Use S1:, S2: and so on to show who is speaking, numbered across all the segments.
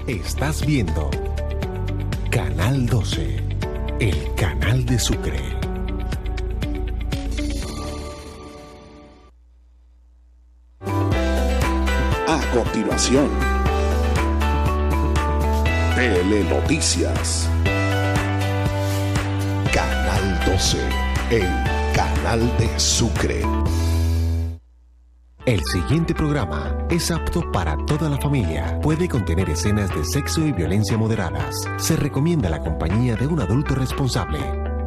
S1: Estás viendo Canal 12, el canal de Sucre.
S2: A continuación, Telenoticias. Canal 12, el canal de Sucre.
S1: El siguiente programa es apto para toda la familia. Puede contener escenas de sexo y violencia moderadas. Se recomienda la compañía de un adulto responsable.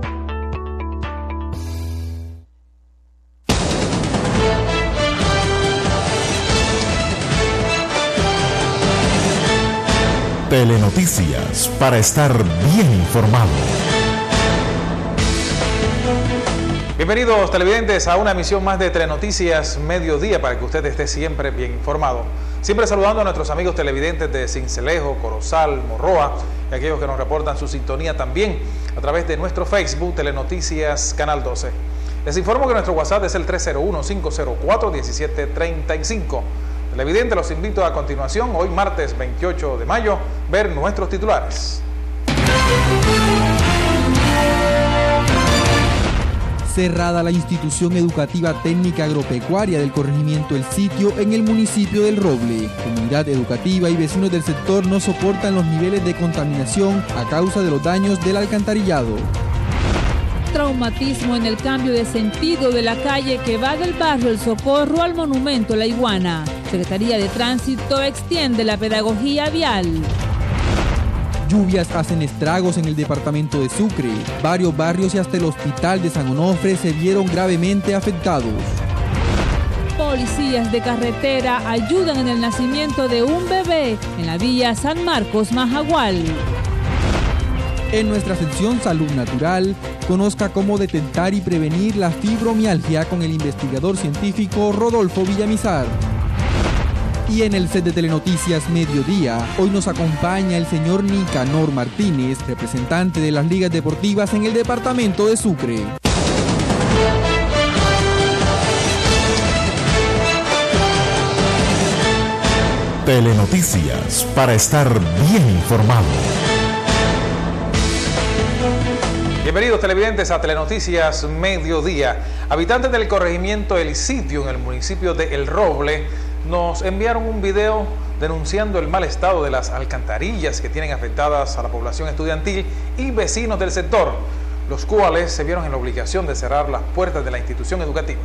S2: Telenoticias, para estar bien informado.
S3: Bienvenidos televidentes a una emisión más de Telenoticias Mediodía para que usted esté siempre bien informado. Siempre saludando a nuestros amigos televidentes de Sincelejo, Corozal, Morroa y aquellos que nos reportan su sintonía también a través de nuestro Facebook Telenoticias Canal 12. Les informo que nuestro WhatsApp es el 301-504-1735. Televidentes, los invito a continuación, hoy martes 28 de mayo, ver nuestros titulares.
S4: Cerrada la institución educativa técnica agropecuaria del corregimiento El Sitio en el municipio del Roble. Comunidad educativa y vecinos del sector no soportan los niveles de contaminación a causa de los daños del alcantarillado.
S5: Traumatismo en el cambio de sentido de la calle que va del barrio El Socorro al monumento La Iguana. Secretaría de Tránsito extiende la pedagogía vial.
S4: Lluvias hacen estragos en el departamento de Sucre. Varios barrios y hasta el hospital de San Onofre se vieron gravemente afectados.
S5: Policías de carretera ayudan en el nacimiento de un bebé en la vía San Marcos, Majagual.
S4: En nuestra sección Salud Natural, conozca cómo detectar y prevenir la fibromialgia con el investigador científico Rodolfo Villamizar. Y en el set de Telenoticias Mediodía, hoy nos acompaña el señor Nicanor Martínez, representante de las ligas deportivas en el departamento de Sucre.
S2: Telenoticias, para estar bien informado.
S3: Bienvenidos televidentes a Telenoticias Mediodía. Habitantes del corregimiento El Sitio en el municipio de El Roble nos enviaron un video denunciando el mal estado de las alcantarillas que tienen afectadas a la población estudiantil y vecinos del sector, los cuales se vieron en la obligación de cerrar las puertas de la institución educativa.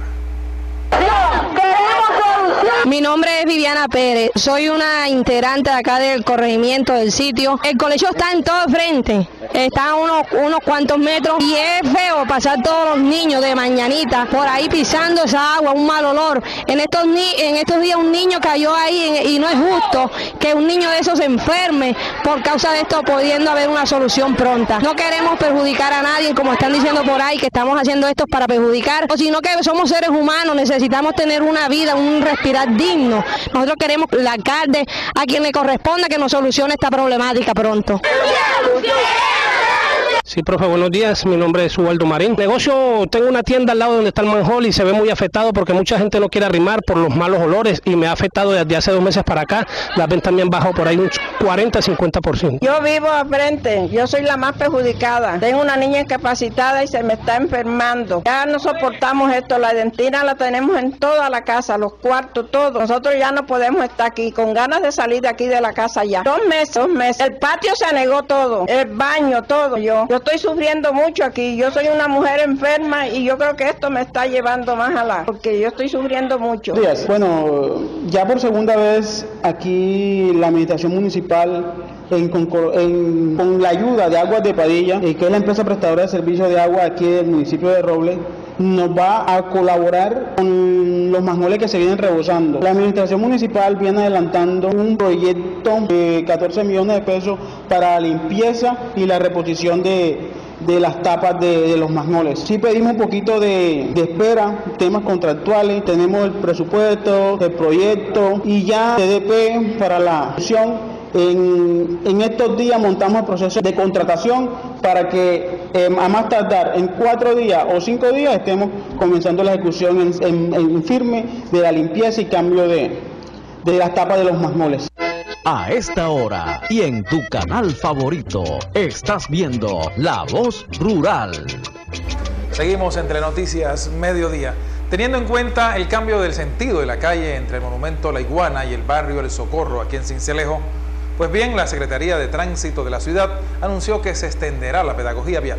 S6: Mi nombre es Viviana Pérez, soy una integrante de acá del corregimiento del Sitio. El colegio está en todo frente, está a unos cuantos metros y es feo pasar todos los niños de mañanita por ahí pisando esa agua, un mal olor. En estos días un niño cayó ahí y no es justo que un niño de esos se enferme por causa de esto, pudiendo haber una solución pronta. No queremos perjudicar a nadie, como están diciendo por ahí, que estamos haciendo esto para perjudicar, sino que somos seres humanos, necesitamos tener una vida, un respirar digno. Nosotros queremos el alcalde, a quien le corresponda, que nos solucione esta problemática pronto.
S7: Sí, profe, buenos días. Mi nombre es Ubaldo Marín. Negocio, tengo una tienda al lado donde está el manhole y se ve muy afectado porque mucha gente no quiere arrimar por los malos olores y me ha afectado desde hace 2 meses para acá. Las ventas me han bajado por ahí un 40-50%.
S8: Yo vivo al frente, yo soy la más perjudicada. Tengo una niña incapacitada y se me está enfermando. Ya no soportamos esto, la dentina la tenemos en toda la casa, los cuartos, todo. Nosotros ya no podemos estar aquí, con ganas de salir de aquí de la casa ya. 2 meses. El patio se anegó todo, el baño, todo. Yo estoy sufriendo mucho aquí, yo soy una mujer enferma y yo creo que esto me está llevando más porque yo estoy sufriendo mucho.
S9: Bueno, ya por segunda vez aquí la administración municipal con la ayuda de Aguas de Padilla, que es la empresa prestadora de servicios de agua aquí del municipio de Roble, nos va a colaborar con los manholes que se vienen rebosando. La administración municipal viene adelantando un proyecto de 14 millones de pesos para la limpieza y la reposición de las tapas de los manholes. Sí pedimos un poquito de espera, temas contractuales, tenemos el presupuesto, el proyecto y ya TDP para la acción. En estos días montamos el proceso de contratación para que a más tardar en 4 días o 5 días estemos comenzando la ejecución en firme de la limpieza y cambio de las tapas de los manholes.
S10: A esta hora y en tu canal favorito, estás viendo La Voz Rural.
S3: Seguimos en Telenoticias Mediodía. Teniendo en cuenta el cambio del sentido de la calle entre el monumento La Iguana y el barrio El Socorro aquí en Sincelejo, pues bien, la Secretaría de Tránsito de la ciudad anunció que se extenderá la pedagogía vial.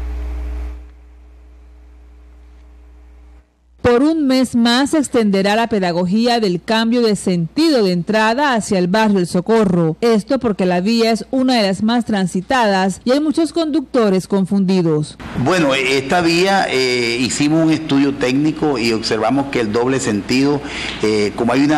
S5: Por un mes más se extenderá la pedagogía del cambio de sentido de entrada hacia el barrio El Socorro. Esto porque la vía es una de las más transitadas y hay muchos conductores confundidos.
S11: Bueno, esta vía hicimos un estudio técnico y observamos que el doble sentido, como hay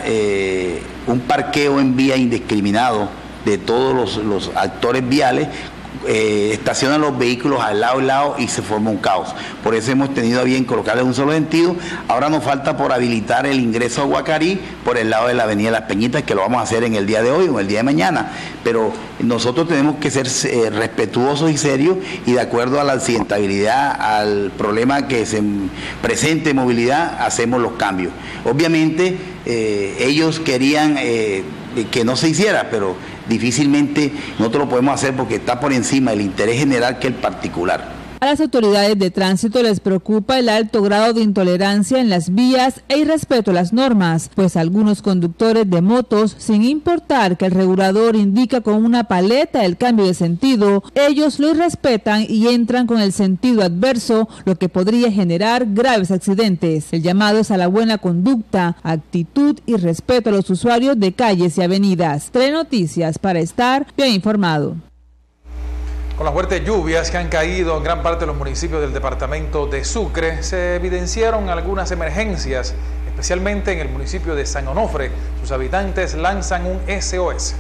S11: un parqueo en vía indiscriminado de todos los actores viales, estacionan los vehículos al lado y se forma un caos. Por eso hemos tenido a bien colocarle un solo sentido. Ahora nos falta por habilitar el ingreso a Guacarí por el lado de la avenida Las Peñitas, que lo vamos a hacer en el día de hoy o el día de mañana. Pero nosotros tenemos que ser respetuosos y serios y de acuerdo a la accidentabilidad, al problema que se presente en movilidad, hacemos los cambios. Obviamente ellos querían que no se hiciera, pero difícilmente nosotros lo podemos hacer porque está por encima del interés general que el particular.
S5: A las autoridades de tránsito les preocupa el alto grado de intolerancia en las vías e irrespeto a las normas, pues algunos conductores de motos, sin importar que el regulador indica con una paleta el cambio de sentido, ellos lo irrespetan y entran con el sentido adverso, lo que podría generar graves accidentes. El llamado es a la buena conducta, actitud y respeto a los usuarios de calles y avenidas. Telenoticias para estar bien informado.
S3: Con las fuertes lluvias que han caído en gran parte de los municipios del departamento de Sucre, se evidenciaron algunas emergencias, especialmente en el municipio de San Onofre. Sus habitantes lanzan un SOS.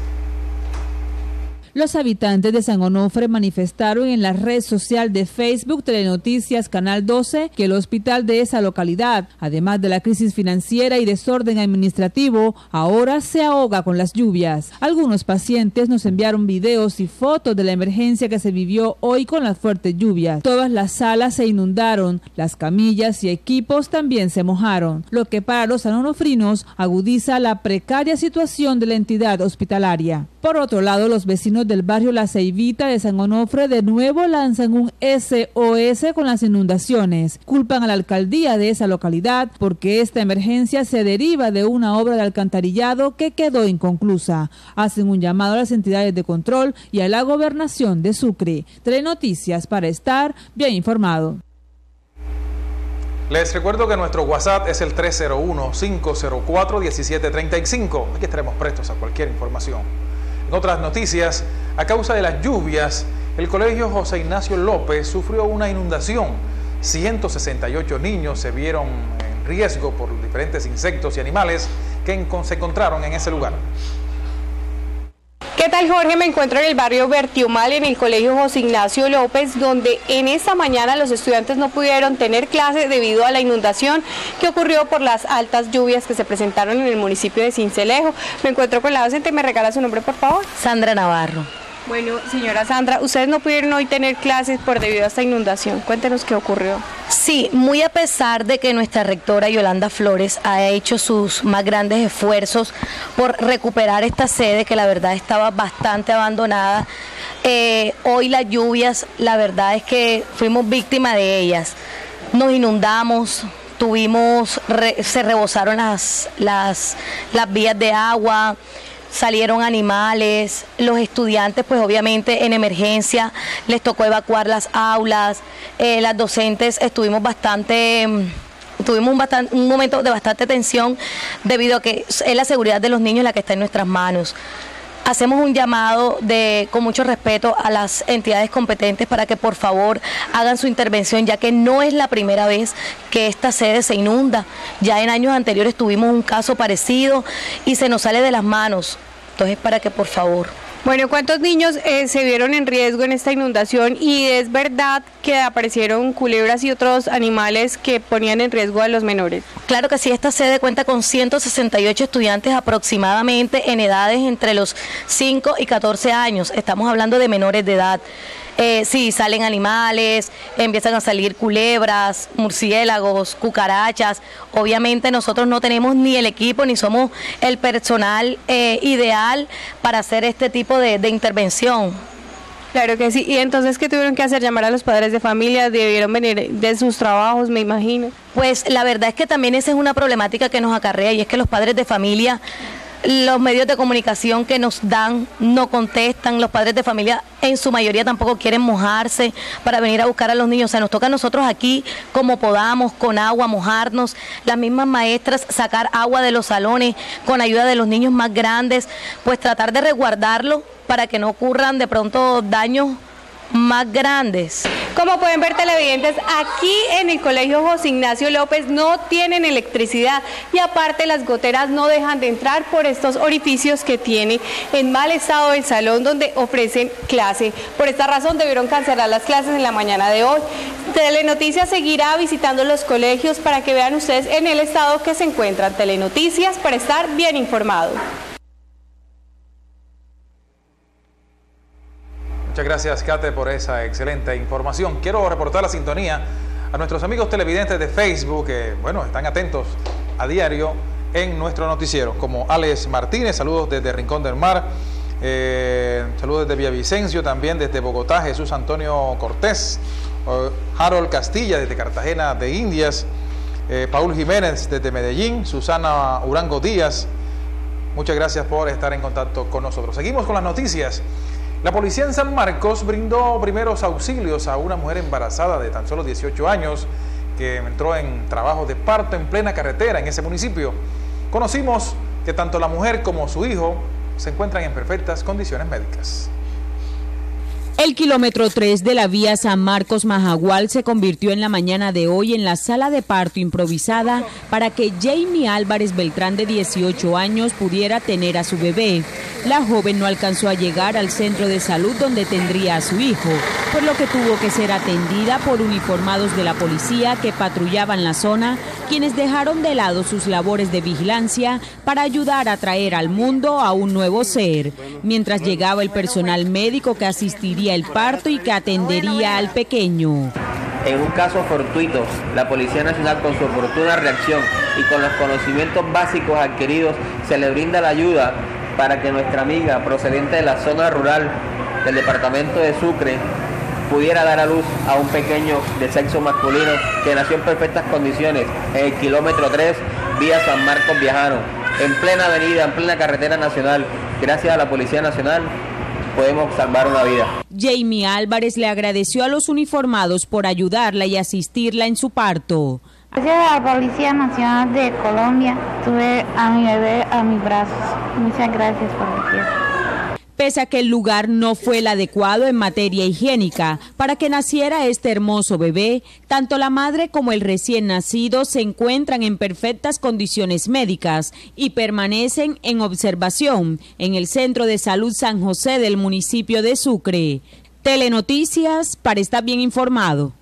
S5: Los habitantes de San Onofre manifestaron en la red social de Facebook Telenoticias Canal 12 que el hospital de esa localidad, además de la crisis financiera y desorden administrativo, ahora se ahoga con las lluvias. Algunos pacientes nos enviaron videos y fotos de la emergencia que se vivió hoy con las fuertes lluvias. Todas las salas se inundaron, las camillas y equipos también se mojaron, lo que para los sanonofrinos agudiza la precaria situación de la entidad hospitalaria. Por otro lado, los vecinos del barrio La Ceibita de San Onofre de nuevo lanzan un SOS con las inundaciones. Culpan a la alcaldía de esa localidad porque esta emergencia se deriva de una obra de alcantarillado que quedó inconclusa. Hacen un llamado a las entidades de control y a la gobernación de Sucre. Telenoticias para estar bien informado.
S3: Les recuerdo que nuestro WhatsApp es el 301-504-1735. Aquí estaremos prestos a cualquier información. En otras noticias, a causa de las lluvias, el colegio José Ignacio López sufrió una inundación. 168 niños se vieron en riesgo por diferentes insectos y animales que se encontraron en ese lugar.
S12: ¿Qué tal, Jorge? Me encuentro en el barrio Bertiomal, en el colegio José Ignacio López, donde en esta mañana los estudiantes no pudieron tener clases debido a la inundación que ocurrió por las altas lluvias que se presentaron en el municipio de Sincelejo. Me encuentro con la docente. ¿Me regala su nombre, por favor?
S13: Sandra Navarro.
S12: Bueno, señora Sandra, ustedes no pudieron hoy tener clases por debido a esta inundación. Cuéntenos qué ocurrió.
S13: Sí, muy a pesar de que nuestra rectora Yolanda Flores ha hecho sus más grandes esfuerzos por recuperar esta sede, que la verdad estaba bastante abandonada, hoy las lluvias, la verdad es que fuimos víctimas de ellas. Nos inundamos, se rebosaron las vías de agua, salieron animales, los estudiantes pues obviamente en emergencia les tocó evacuar las aulas, las docentes tuvimos un momento de bastante tensión debido a que es la seguridad de los niños la que está en nuestras manos. Hacemos un llamado con mucho respeto a las entidades competentes para que por favor hagan su intervención, ya que no es la primera vez que esta sede se inunda. Ya en años anteriores tuvimos un caso parecido y se nos sale de las manos. Entonces, para que por favor...
S12: Bueno, ¿cuántos niños se vieron en riesgo en esta inundación? Y es verdad que aparecieron culebras y otros animales que ponían en riesgo a los menores.
S13: Claro que sí, esta sede cuenta con 168 estudiantes aproximadamente en edades entre los 5 y 14 años. Estamos hablando de menores de edad. Sí, salen animales, empiezan a salir culebras, murciélagos, cucarachas. Obviamente nosotros no tenemos ni el equipo ni somos el personal ideal para hacer este tipo de intervención.
S12: Claro que sí. ¿Y entonces qué tuvieron que hacer? ¿Llamar a los padres de familia? ¿Debieron venir de sus trabajos, me imagino?
S13: Pues la verdad es que también esa es una problemática que nos acarrea, y es que los padres de familia, los medios de comunicación que nos dan no contestan, los padres de familia en su mayoría tampoco quieren mojarse para venir a buscar a los niños. O sea, nos toca a nosotros aquí, como podamos, con agua, mojarnos, las mismas maestras sacar agua de los salones con ayuda de los niños más grandes, pues tratar de resguardarlo para que no ocurran de pronto daños más grandes.
S12: Como pueden ver, televidentes, aquí en el Colegio José Ignacio López no tienen electricidad, y aparte las goteras no dejan de entrar por estos orificios que tiene en mal estado el salón donde ofrecen clase. Por esta razón debieron cancelar las clases en la mañana de hoy. Telenoticias seguirá visitando los colegios para que vean ustedes en el estado que se encuentran. Telenoticias, para estar bien informado.
S3: Muchas gracias, Kate, por esa excelente información. Quiero reportar la sintonía a nuestros amigos televidentes de Facebook, que, bueno, están atentos a diario en nuestro noticiero, como Alex Martínez, saludos desde Rincón del Mar, saludos desde Villavicencio, también desde Bogotá, Jesús Antonio Cortés, Harold Castilla desde Cartagena de Indias, Paul Jiménez desde Medellín, Susana Urango Díaz, muchas gracias por estar en contacto con nosotros. Seguimos con las noticias. La policía en San Marcos brindó primeros auxilios a una mujer embarazada de tan solo 18 años que entró en trabajo de parto en plena carretera en ese municipio. Conocimos que tanto la mujer como su hijo se encuentran en perfectas condiciones médicas.
S5: El kilómetro 3 de la vía San Marcos-Majagual se convirtió en la mañana de hoy en la sala de parto improvisada para que Jamie Álvarez Beltrán, de 18 años, pudiera tener a su bebé. La joven no alcanzó a llegar al centro de salud donde tendría a su hijo, por lo que tuvo que ser atendida por uniformados de la policía que patrullaban la zona, quienes dejaron de lado sus labores de vigilancia para ayudar a traer al mundo a un nuevo ser, mientras llegaba el personal médico que asistiría el parto y que atendería al pequeño.
S14: En un caso fortuito, la Policía Nacional, con su oportuna reacción y con los conocimientos básicos adquiridos, se le brinda la ayuda para que nuestra amiga, procedente de la zona rural del departamento de Sucre, pudiera dar a luz a un pequeño de sexo masculino que nació en perfectas condiciones en el kilómetro 3, vía San Marcos Viajano, en plena avenida, en plena carretera nacional. Gracias a la Policía Nacional podemos salvar una vida.
S5: Jamie Álvarez le agradeció a los uniformados por ayudarla y asistirla en su parto.
S15: Gracias a la Policía Nacional de Colombia, tuve a mi bebé a mis brazos. Muchas gracias por el tiempo.
S5: Pese a que el lugar no fue el adecuado en materia higiénica para que naciera este hermoso bebé, tanto la madre como el recién nacido se encuentran en perfectas condiciones médicas y permanecen en observación en el Centro de Salud San José del municipio de Sucre. Telenoticias, para estar bien informado.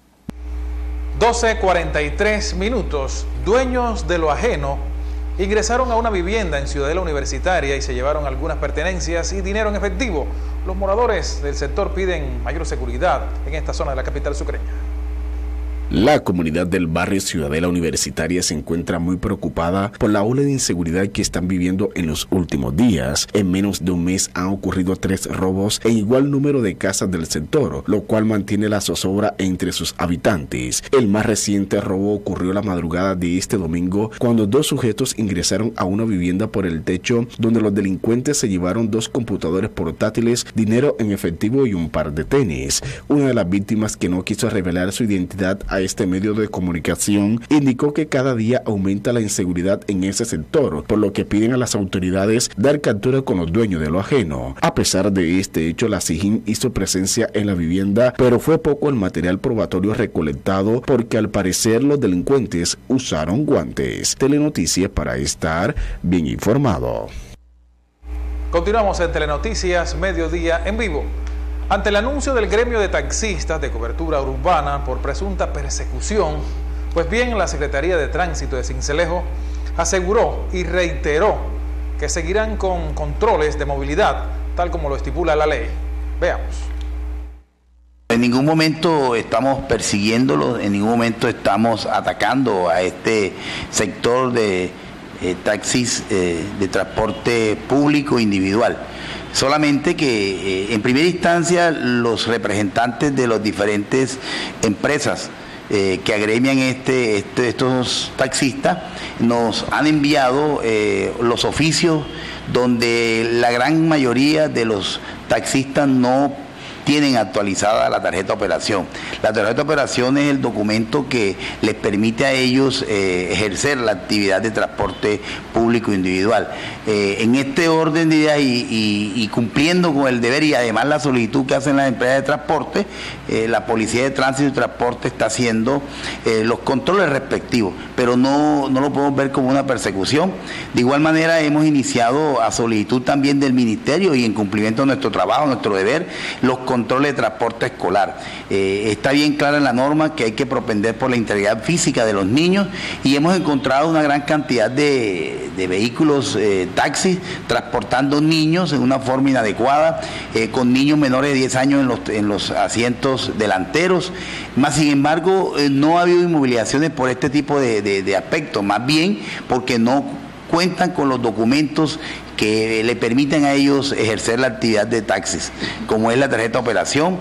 S3: 12:43 minutos. Dueños de lo ajeno ingresaron a una vivienda en Ciudadela Universitaria y se llevaron algunas pertenencias y dinero en efectivo. Los moradores del sector piden mayor seguridad en esta zona de la capital sucreña.
S16: La comunidad del barrio Ciudadela Universitaria se encuentra muy preocupada por la ola de inseguridad que están viviendo en los últimos días. En menos de un mes han ocurrido 3 robos en igual número de casas del sector, lo cual mantiene la zozobra entre sus habitantes. El más reciente robo ocurrió la madrugada de este domingo, cuando 2 sujetos ingresaron a una vivienda por el techo, donde los delincuentes se llevaron 2 computadores portátiles, dinero en efectivo y un par de tenis. Una de las víctimas, que no quiso revelar su identidad a este medio de comunicación, indicó que cada día aumenta la inseguridad en ese sector, por lo que piden a las autoridades dar captura con los dueños de lo ajeno. A pesar de este hecho, la SIJIN hizo presencia en la vivienda, pero fue poco el material probatorio recolectado, porque al parecer los delincuentes usaron guantes. Telenoticias, para estar bien informado.
S3: Continuamos en Telenoticias Mediodía en vivo. Ante el anuncio del gremio de taxistas de cobertura urbana por presunta persecución, Pues bien, la Secretaría de Tránsito de Sincelejo aseguró y reiteró que seguirán con controles de movilidad, tal como lo estipula la ley. Veamos.
S11: En ningún momento estamos persiguiéndolo, en ningún momento estamos atacando a este sector de taxis de transporte público individual. Solamente que en primera instancia los representantes de las diferentes empresas que agremian estos taxistas nos han enviado los oficios donde la gran mayoría de los taxistas no tienen actualizada la tarjeta de operación. La tarjeta de operación es el documento que les permite a ellos ejercer la actividad de transporte público individual. En este orden de ideas y cumpliendo con el deber y además la solicitud que hacen las empresas de transporte, la Policía de Tránsito y Transporte está haciendo los controles respectivos, pero no lo podemos ver como una persecución. De igual manera hemos iniciado a solicitud también del Ministerio y en cumplimiento de nuestro trabajo, nuestro deber, los controles de transporte escolar. Está bien clara en la norma que hay que propender por la integridad física de los niños y hemos encontrado una gran cantidad de vehículos taxis transportando niños en una forma inadecuada, con niños menores de 10 años en los asientos delanteros. Más sin embargo, no ha habido inmovilizaciones por este tipo de aspectos, más bien porque no cuentan con los documentos que le permiten a ellos ejercer la actividad de taxis, como es la tarjeta de operación.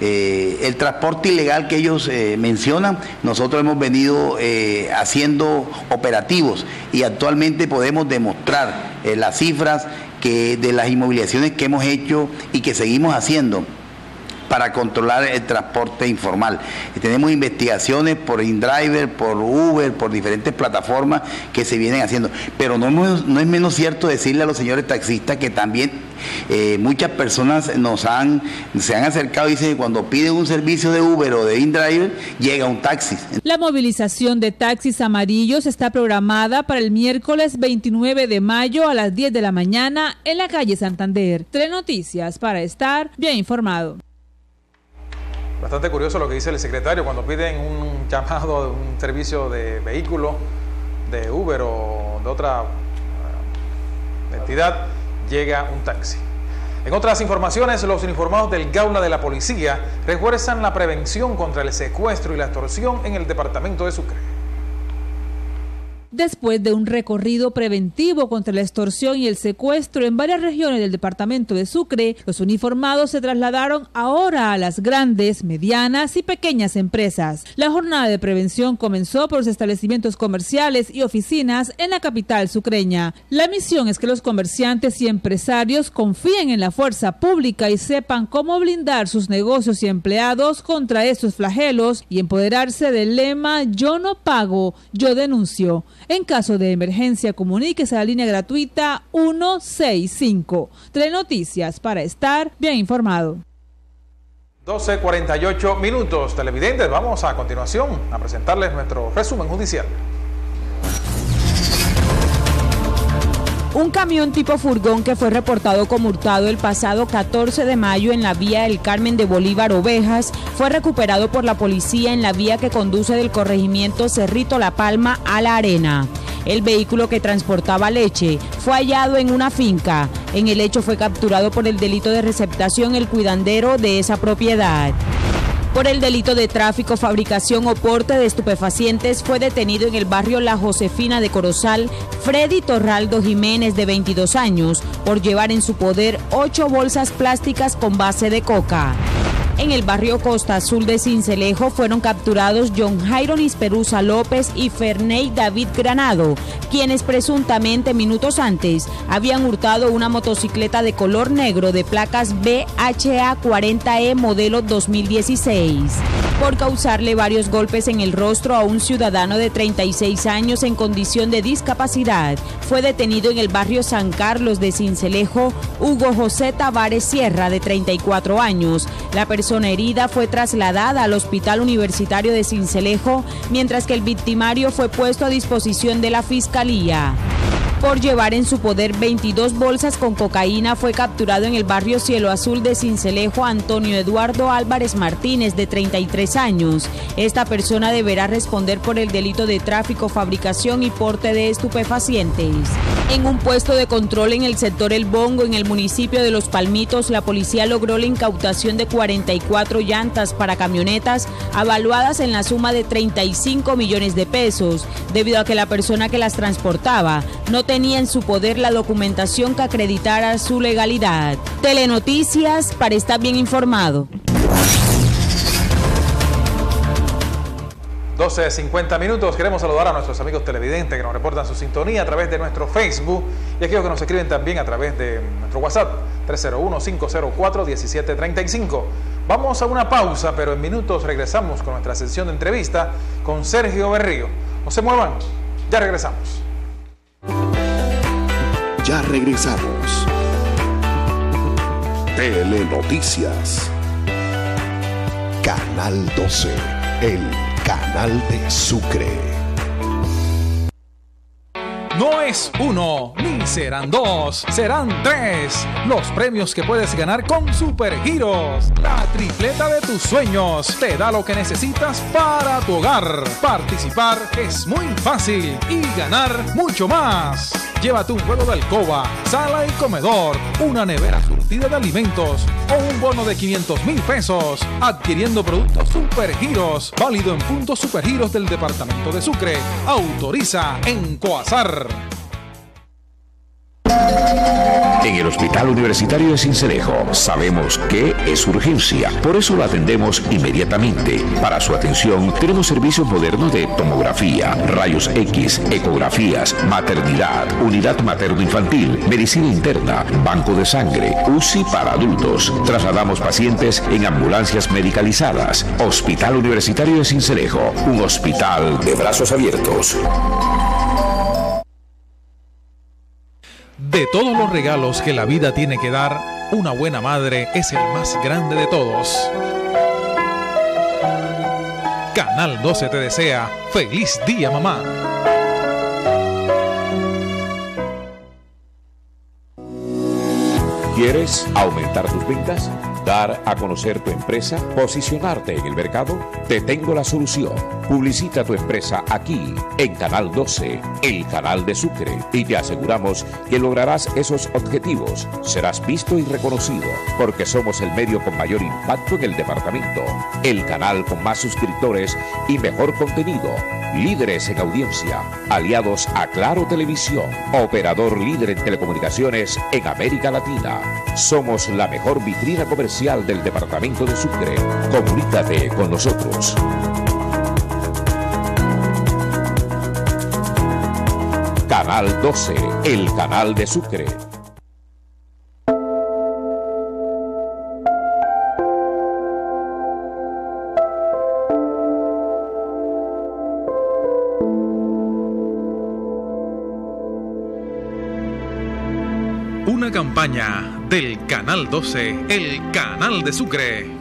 S11: El transporte ilegal que ellos mencionan, nosotros hemos venido haciendo operativos y actualmente podemos demostrar las cifras de las inmovilizaciones que hemos hecho y que seguimos haciendo para controlar el transporte informal. Tenemos investigaciones por InDriver, por Uber, por diferentes plataformas que se vienen haciendo, pero no es menos cierto decirle a los señores taxistas que también muchas personas se han acercado y dicen que cuando piden un servicio de Uber o de InDriver llega un taxi.
S5: La movilización de taxis amarillos está programada para el miércoles 29 de mayo a las 10 de la mañana en la calle Santander. Telenoticias para estar bien informado.
S3: Bastante curioso lo que dice el secretario cuando piden un llamado de un servicio de vehículo de Uber o de otra entidad, llega un taxi. En otras informaciones, los uniformados del Gaula de la Policía refuerzan la prevención contra el secuestro y la extorsión en el departamento de Sucre.
S5: Después de un recorrido preventivo contra la extorsión y el secuestro en varias regiones del departamento de Sucre, los uniformados se trasladaron ahora a las grandes, medianas y pequeñas empresas. La jornada de prevención comenzó por los establecimientos comerciales y oficinas en la capital sucreña. La misión es que los comerciantes y empresarios confíen en la fuerza pública y sepan cómo blindar sus negocios y empleados contra estos flagelos y empoderarse del lema "Yo no pago, yo denuncio". En caso de emergencia, comuníquese a la línea gratuita 165. Telenoticias para estar bien informado.
S3: 12:48 minutos. Televidentes, vamos a continuación a presentarles nuestro resumen judicial.
S17: Un camión tipo furgón que fue reportado como hurtado el pasado 14 de mayo en la vía del Carmen de Bolívar Ovejas fue recuperado por la policía en la vía que conduce del corregimiento Cerrito La Palma a La Arena. El vehículo que transportaba leche fue hallado en una finca. En el hecho fue capturado por el delito de receptación el cuidandero de esa propiedad. Por el delito de tráfico, fabricación o porte de estupefacientes fue detenido en el barrio La Josefina de Corozal Freddy Torraldo Jiménez, de 22 años, por llevar en su poder 8 bolsas plásticas con base de coca. En el barrio Costa Azul de Sincelejo fueron capturados John Jairo Nisperuza López y Ferney David Granado, quienes presuntamente minutos antes habían hurtado una motocicleta de color negro de placas BHA 40E modelo 2016. Por causarle varios golpes en el rostro a un ciudadano de 36 años en condición de discapacidad, fue detenido en el barrio San Carlos de Sincelejo Hugo José Tavares Sierra, de 34 años. La persona herida fue trasladada al Hospital Universitario de Sincelejo, mientras que el victimario fue puesto a disposición de la Fiscalía. por llevar en su poder 22 bolsas con cocaína fue capturado en el barrio Cielo Azul de Sincelejo Antonio Eduardo Álvarez Martínez, de 33 años. Esta persona deberá responder por el delito de tráfico, fabricación y porte de estupefacientes. En un puesto de control en el sector El Bongo, en el municipio de Los Palmitos, la policía logró la incautación de 44 llantas para camionetas avaluadas en la suma de 35 millones de pesos, debido a que la persona que las transportaba no tenía en su poder la documentación que acreditara su legalidad. Telenoticias, para estar bien informado.
S3: 12:50 minutos. Queremos saludar a nuestros amigos televidentes que nos reportan su sintonía a través de nuestro Facebook y aquellos que nos escriben también a través de nuestro WhatsApp 301-504-1735. Vamos a una pausa, pero en minutos regresamos con nuestra sesión de entrevista con Sergio Berrío. No se muevan, ya regresamos.
S2: Ya regresamos. Telenoticias. Canal 12, el canal de Sucre.
S3: No es uno, ni serán dos, serán tres los premios que puedes ganar con Supergiros. La tripleta de tus sueños te da lo que necesitas para tu hogar. Participar es muy fácil y ganar mucho más. Llévate un juego de alcoba, sala y comedor, una nevera surtida de alimentos o un bono de 500,000 pesos adquiriendo productos Supergiros, válido en puntos Supergiros del departamento de Sucre. Autoriza en Coazar.
S18: En el Hospital Universitario de Sincelejo sabemos que es urgencia, por eso lo atendemos inmediatamente. Para su atención tenemos servicios modernos de tomografía, rayos X, ecografías, maternidad, unidad materno-infantil, medicina interna, banco de sangre, UCI para adultos. Trasladamos pacientes en ambulancias medicalizadas. Hospital Universitario de Sincelejo, un hospital de brazos abiertos.
S3: De todos los regalos que la vida tiene que dar, una buena madre es el más grande de todos. Canal 12 te desea feliz día, mamá.
S18: ¿Quieres aumentar tus ventas? ¿Dar a conocer tu empresa? ¿Posicionarte en el mercado? Te tengo la solución. Publicita tu empresa aquí, en Canal 12, el canal de Sucre, y te aseguramos que lograrás esos objetivos. Serás visto y reconocido, porque somos el medio con mayor impacto en el departamento, el canal con más suscriptores y mejor contenido, líderes en audiencia, aliados a Claro Televisión, operador líder en telecomunicaciones en América Latina. Somos la mejor vitrina comercial del departamento de Sucre. Comunícate con nosotros. Canal 12, el canal de Sucre.
S3: Una campaña del Canal 12, el canal de Sucre.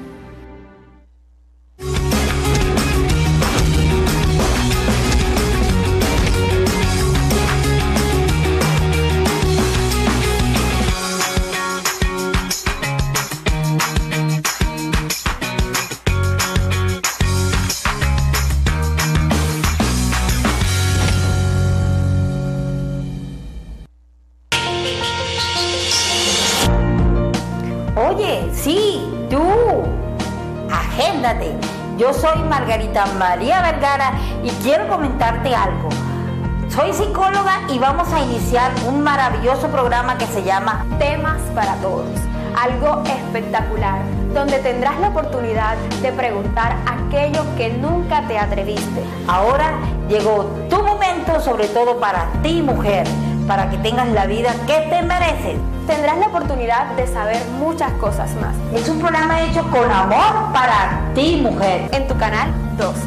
S19: Oye, sí, tú, agéndate. Yo soy Margarita María Vergara y quiero comentarte algo. Soy psicóloga y vamos a iniciar un maravilloso programa que se llama
S20: Temas para Todos. Algo espectacular, donde tendrás la oportunidad de preguntar aquello que nunca te atreviste.
S19: Ahora llegó tu momento, sobre todo para ti, mujer, para que tengas la vida que te mereces.
S20: Tendrás la oportunidad de saber muchas cosas más.
S19: Es un programa hecho con amor para ti, mujer.
S20: En tu canal 12.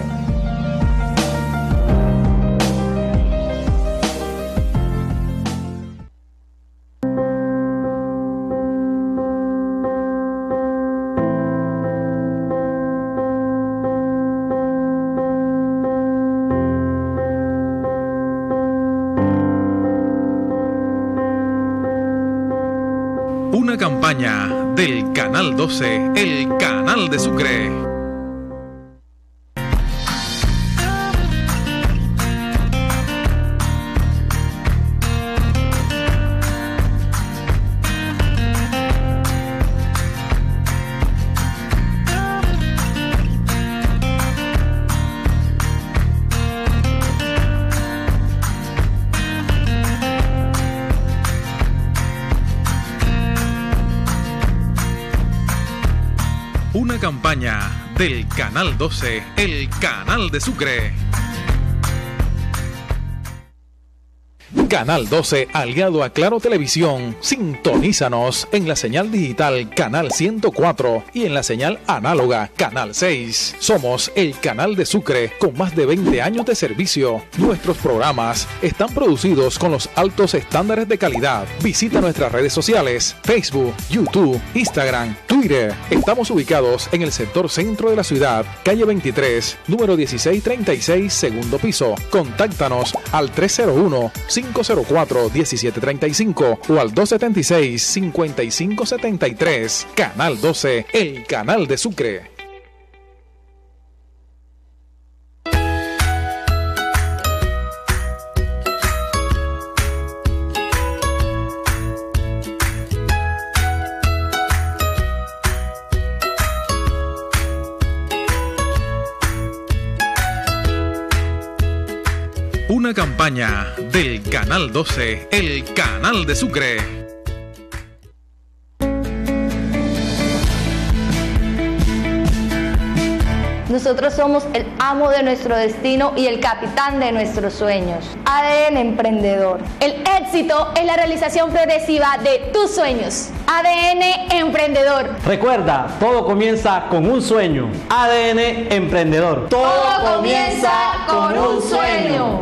S3: campaña del Canal 12, el canal de Sucre. Una campaña del Canal 12, el canal de Sucre. Canal 12, aliado a Claro Televisión. Sintonízanos en la señal digital Canal 104 y en la señal análoga Canal 6. Somos el canal de Sucre con más de 20 años de servicio. Nuestros programas están producidos con los altos estándares de calidad. Visita nuestras redes sociales, Facebook, YouTube, Instagram, Twitter. Estamos ubicados en el sector centro de la ciudad, calle 23, número 1636, segundo piso. Contáctanos al 301-504-1735 o al 276-5573. Canal 12, el canal de Sucre. Una campaña del Canal 12, el canal de Sucre.
S21: Nosotros somos el amo de nuestro destino y el capitán de nuestros sueños. ADN Emprendedor. El éxito es la realización progresiva de tus sueños. ADN Emprendedor.
S22: Recuerda, todo comienza con un sueño. ADN Emprendedor.
S21: Todo comienza con un sueño.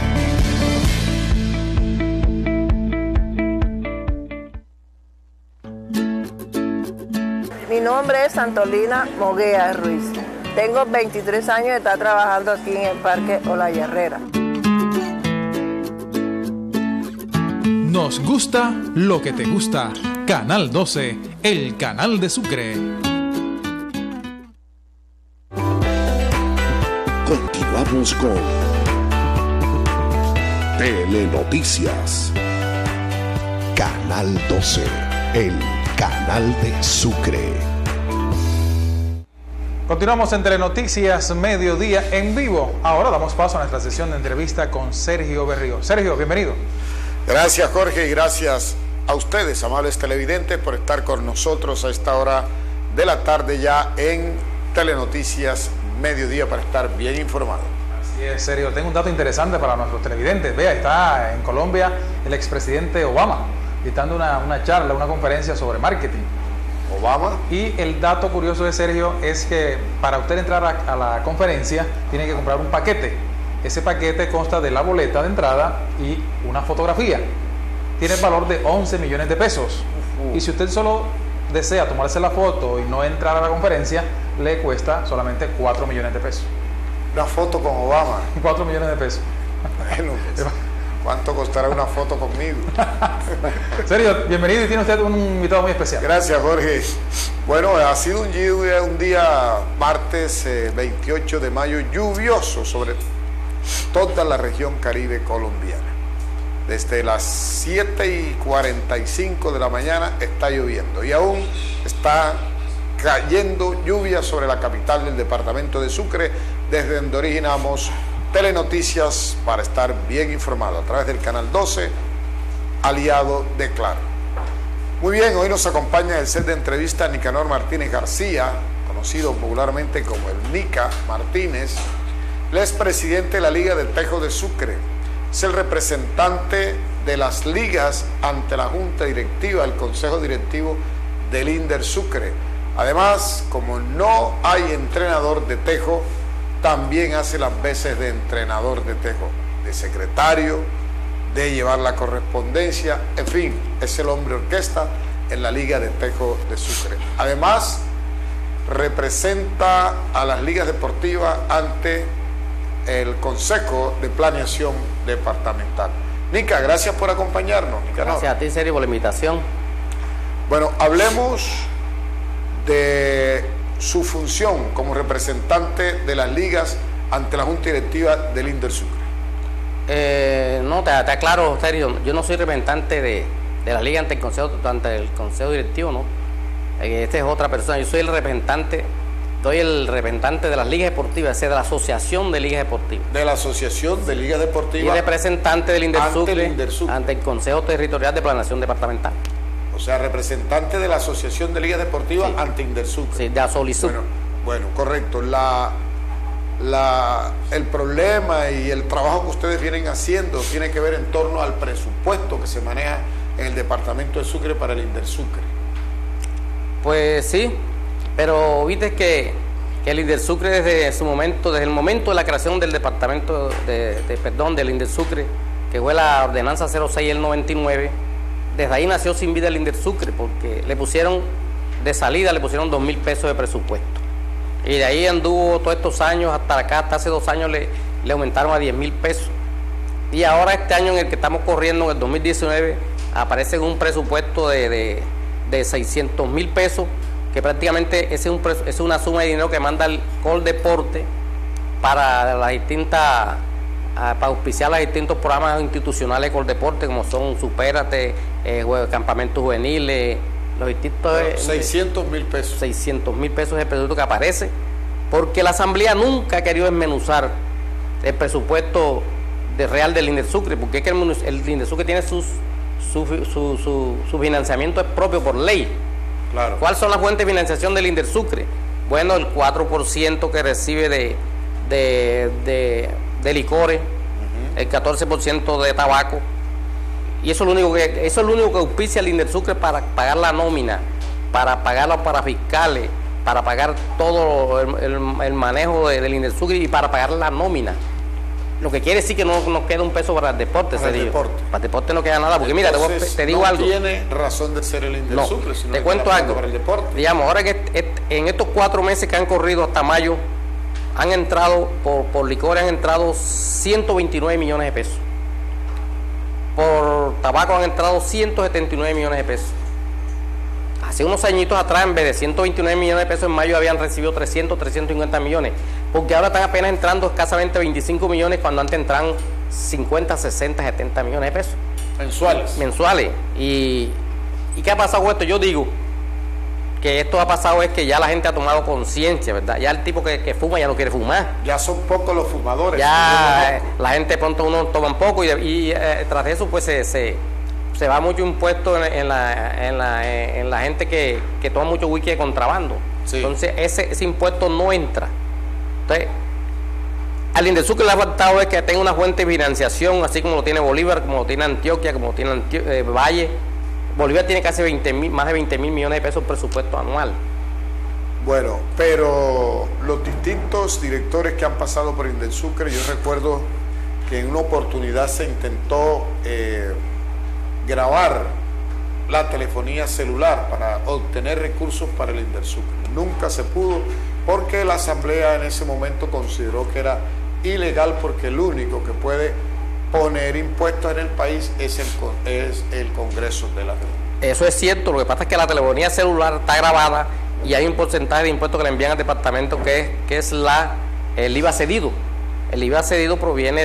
S23: Mi nombre es Santolina Moguea Ruiz. Tengo 23 años de estar trabajando aquí en el Parque Olaya Herrera.
S3: Nos gusta lo que te gusta. Canal 12, el canal de Sucre.
S2: Continuamos con Telenoticias. Canal 12, el canal de Sucre.
S3: Continuamos en Telenoticias Mediodía en vivo. Ahora damos paso a nuestra sesión de entrevista con Sergio Berrío. Sergio, bienvenido.
S24: Gracias, Jorge, y gracias a ustedes, amables televidentes, por estar con nosotros a esta hora de la tarde ya en Telenoticias Mediodía para estar bien informado.
S3: Así es, Sergio. Tengo un dato interesante para nuestros televidentes. Vea, está en Colombia el expresidente Obama dictando una charla, una conferencia sobre marketing.
S24: Obama.
S3: Y el dato curioso de Sergio es que para usted entrar a la conferencia tiene que comprar un paquete. Ese paquete consta de la boleta de entrada y una fotografía. Tiene el valor de 11 millones de pesos. Y si usted solo desea tomarse la foto y no entrar a la conferencia, le cuesta solamente 4 millones de pesos.
S24: Una foto con Obama.
S3: 4 millones de pesos.
S24: Bueno, pues, ¿cuánto costará una foto conmigo?
S3: Sergio, bienvenido, y tiene usted un invitado muy especial.
S24: Gracias, Jorge. Bueno, ha sido un día martes 28 de mayo lluvioso sobre toda la región caribe colombiana. Desde las 7:45 de la mañana está lloviendo y aún está cayendo lluvia sobre la capital del departamento de Sucre, desde donde originamos Telenoticias para estar bien informado a través del canal 12, aliado de Claro. Muy bien, hoy nos acompaña en el set de entrevista Nicanor Martínez García, conocido popularmente como el Nica Martínez. Él es presidente de la Liga del Tejo de Sucre, es el representante de las ligas ante la Junta Directiva, el Consejo Directivo del INDER Sucre. Además, como no hay entrenador de tejo, también hace las veces de entrenador de tejo, de secretario, de llevar la correspondencia, en fin, es el hombre orquesta en la Liga de Tejo de Sucre. Además, representa a las ligas deportivas ante el Consejo de Planeación Departamental. Nica, gracias por acompañarnos.
S25: Gracias a ti, Sergio, por la invitación.
S24: Bueno, hablemos de su función como representante de las ligas ante la Junta Directiva del Indersucre.
S1: No, te aclaro, Sergio, yo no soy representante de la liga ante el consejo directivo, ¿no? Esta es otra persona, yo soy el representante de las ligas deportivas, es decir, de la Asociación de Ligas Deportivas.
S24: De la Asociación de Ligas Deportivas.
S1: Y representante del Indersucre ante el Consejo Territorial de Planeación Departamental.
S24: O sea, representante de la Asociación de Ligas Deportivas ante Indersucre.
S1: Sí, de Asolisub.
S24: Bueno, correcto. El problema y el trabajo que ustedes vienen haciendo tiene que ver en torno al presupuesto que se maneja en el departamento de Sucre para el Indersucre.
S1: Pues sí, pero viste que el Indersucre desde el momento de la creación del departamento del Indersucre, que fue la ordenanza 06 del 99, desde ahí nació sin vida el Indersucre, porque le pusieron 2.000 pesos de presupuesto. Y de ahí anduvo todos estos años hasta acá, hasta hace 2 años le aumentaron a 10.000 pesos. Y ahora este año en el que estamos corriendo, en el 2019, aparece un presupuesto de 600.000 pesos, que prácticamente es una suma de dinero que manda el Coldeporte para para auspiciar los distintos programas institucionales de Coldeporte, como son Supérate, campamentos juveniles, los distintos...
S24: 600.000 pesos.
S1: 600.000 pesos es el presupuesto que aparece, porque la Asamblea nunca ha querido desmenuzar el presupuesto real del Indersucre, porque es que el Indersucre tiene su financiamiento propio por ley.
S24: Claro.
S1: ¿Cuáles son las fuentes de financiación del Indersucre? Bueno, el 4% que recibe de licores, el 14% de tabaco, y eso es lo único que auspicia el Indersucre para pagar la nómina, para pagar los parafiscales, para pagar todo el manejo del Indersucre y para pagar la nómina. Lo que quiere decir que no nos queda un peso para el deporte. Para el deporte no queda nada, porque mira, te digo algo.
S24: No tiene razón de ser el Indersucre,
S1: te cuento algo.
S24: Para el deporte.
S1: Digamos, ahora que en estos 4 meses que han corrido hasta mayo, han entrado, por licores han entrado 129 millones de pesos. Por tabaco han entrado 179 millones de pesos. Hace unos añitos atrás, en vez de 129 millones de pesos, en mayo habían recibido 350 millones. Porque ahora están apenas entrando escasamente 25 millones, cuando antes entran 50, 60, 70 millones de pesos.
S24: Mensuales.
S1: ¿Y qué ha pasado con esto? Yo digo que esto ha pasado es que ya la gente ha tomado conciencia, ¿verdad? Ya el tipo que fuma ya no quiere fumar.
S24: Ya son pocos los fumadores.
S1: Ya la gente pronto uno toma un poco y tras eso pues se va mucho impuesto en la gente que toma mucho whisky de contrabando. Sí. Entonces ese impuesto no entra. Entonces, al Indersucre le ha faltado es que tenga una fuente de financiación, así como lo tiene Bolívar, como lo tiene Antioquia, como lo tiene Valle. Bolívar tiene casi más de 20.000 millones de pesos presupuesto anual.
S24: Bueno, pero los distintos directores que han pasado por Indersucre, yo recuerdo que en una oportunidad se intentó grabar la telefonía celular para obtener recursos para el Indersucre. Nunca se pudo, porque la Asamblea en ese momento consideró que era ilegal, porque el único que puede poner impuestos en el país es el Congreso de la República.
S1: Eso es cierto, lo que pasa es que la telefonía celular está grabada y hay un porcentaje de impuestos que le envían al departamento que es el IVA cedido. El IVA cedido proviene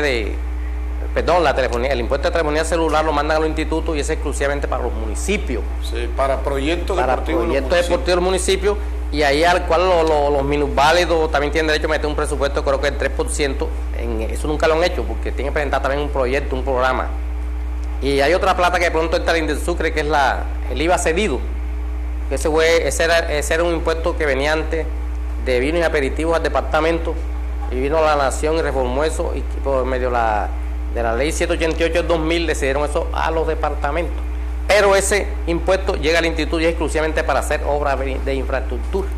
S1: el impuesto de telefonía celular lo mandan a los institutos y es exclusivamente para los municipios.
S24: Sí, para proyectos deportivos
S1: de los municipios, y ahí al cual los minusválidos también tienen derecho a meter un presupuesto, creo que el 3%, eso nunca lo han hecho, porque tienen que presentar también un proyecto, un programa. Y hay otra plata que de pronto entra en Indersucre, que es el IVA cedido, que ese era un impuesto que venía antes de vinos y aperitivos al departamento, y vino la Nación y reformó eso, y por medio de la ley 788 del 2000 decidieron eso a los departamentos. Pero ese impuesto llega al instituto y es exclusivamente para hacer obras de infraestructura.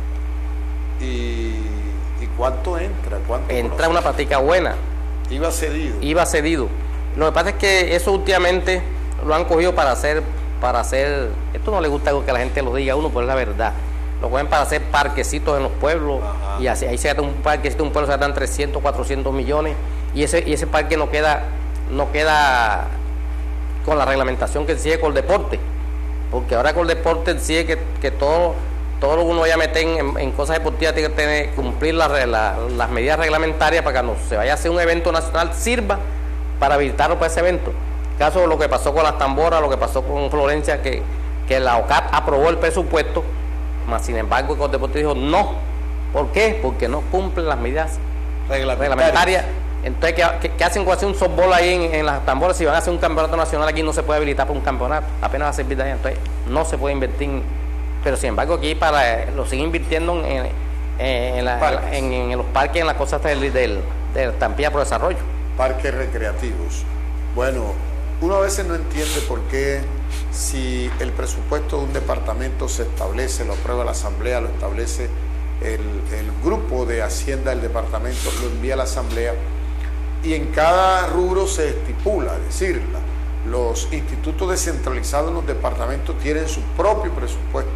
S24: ¿Y cuánto entra?
S1: Entra una platica buena.
S24: IVA
S1: cedido. Lo que pasa es que eso últimamente lo han cogido para hacer, esto no le gusta que la gente lo diga a uno, pero es la verdad. Lo cogen para hacer parquecitos en los pueblos. Ajá. Y así, ahí se gasta un parquecito, un pueblo se gastan 300, 400 millones y ese parque no queda con la reglamentación que sigue con el deporte. porque ahora con el deporte en sí es que todo lo que uno vaya a meter en cosas deportivas tiene que cumplir las medidas reglamentarias para que cuando se vaya a hacer un evento nacional sirva para habilitarlo para ese evento. Caso de lo que pasó con las tamboras, lo que pasó con Florencia, que la OCAP aprobó el presupuesto, más sin embargo el deporte dijo no. ¿Por qué? Porque no cumplen las medidas reglamentarias. Entonces, ¿qué hacen con hacer un softball ahí en las tamboras? Si van a hacer un campeonato nacional aquí no se puede habilitar para un campeonato, apenas va a servir de ahí, entonces no se puede invertir. Pero sin embargo aquí lo siguen invirtiendo en los parques, en las cosas del Estampilla Pro Desarrollo.
S24: Parques recreativos. Bueno, uno a veces no entiende por qué, si el presupuesto de un departamento se establece, lo aprueba la asamblea, lo establece el grupo de Hacienda del departamento, lo envía a la asamblea, y en cada rubro se estipula, es decir, los institutos descentralizados en los departamentos tienen su propio presupuesto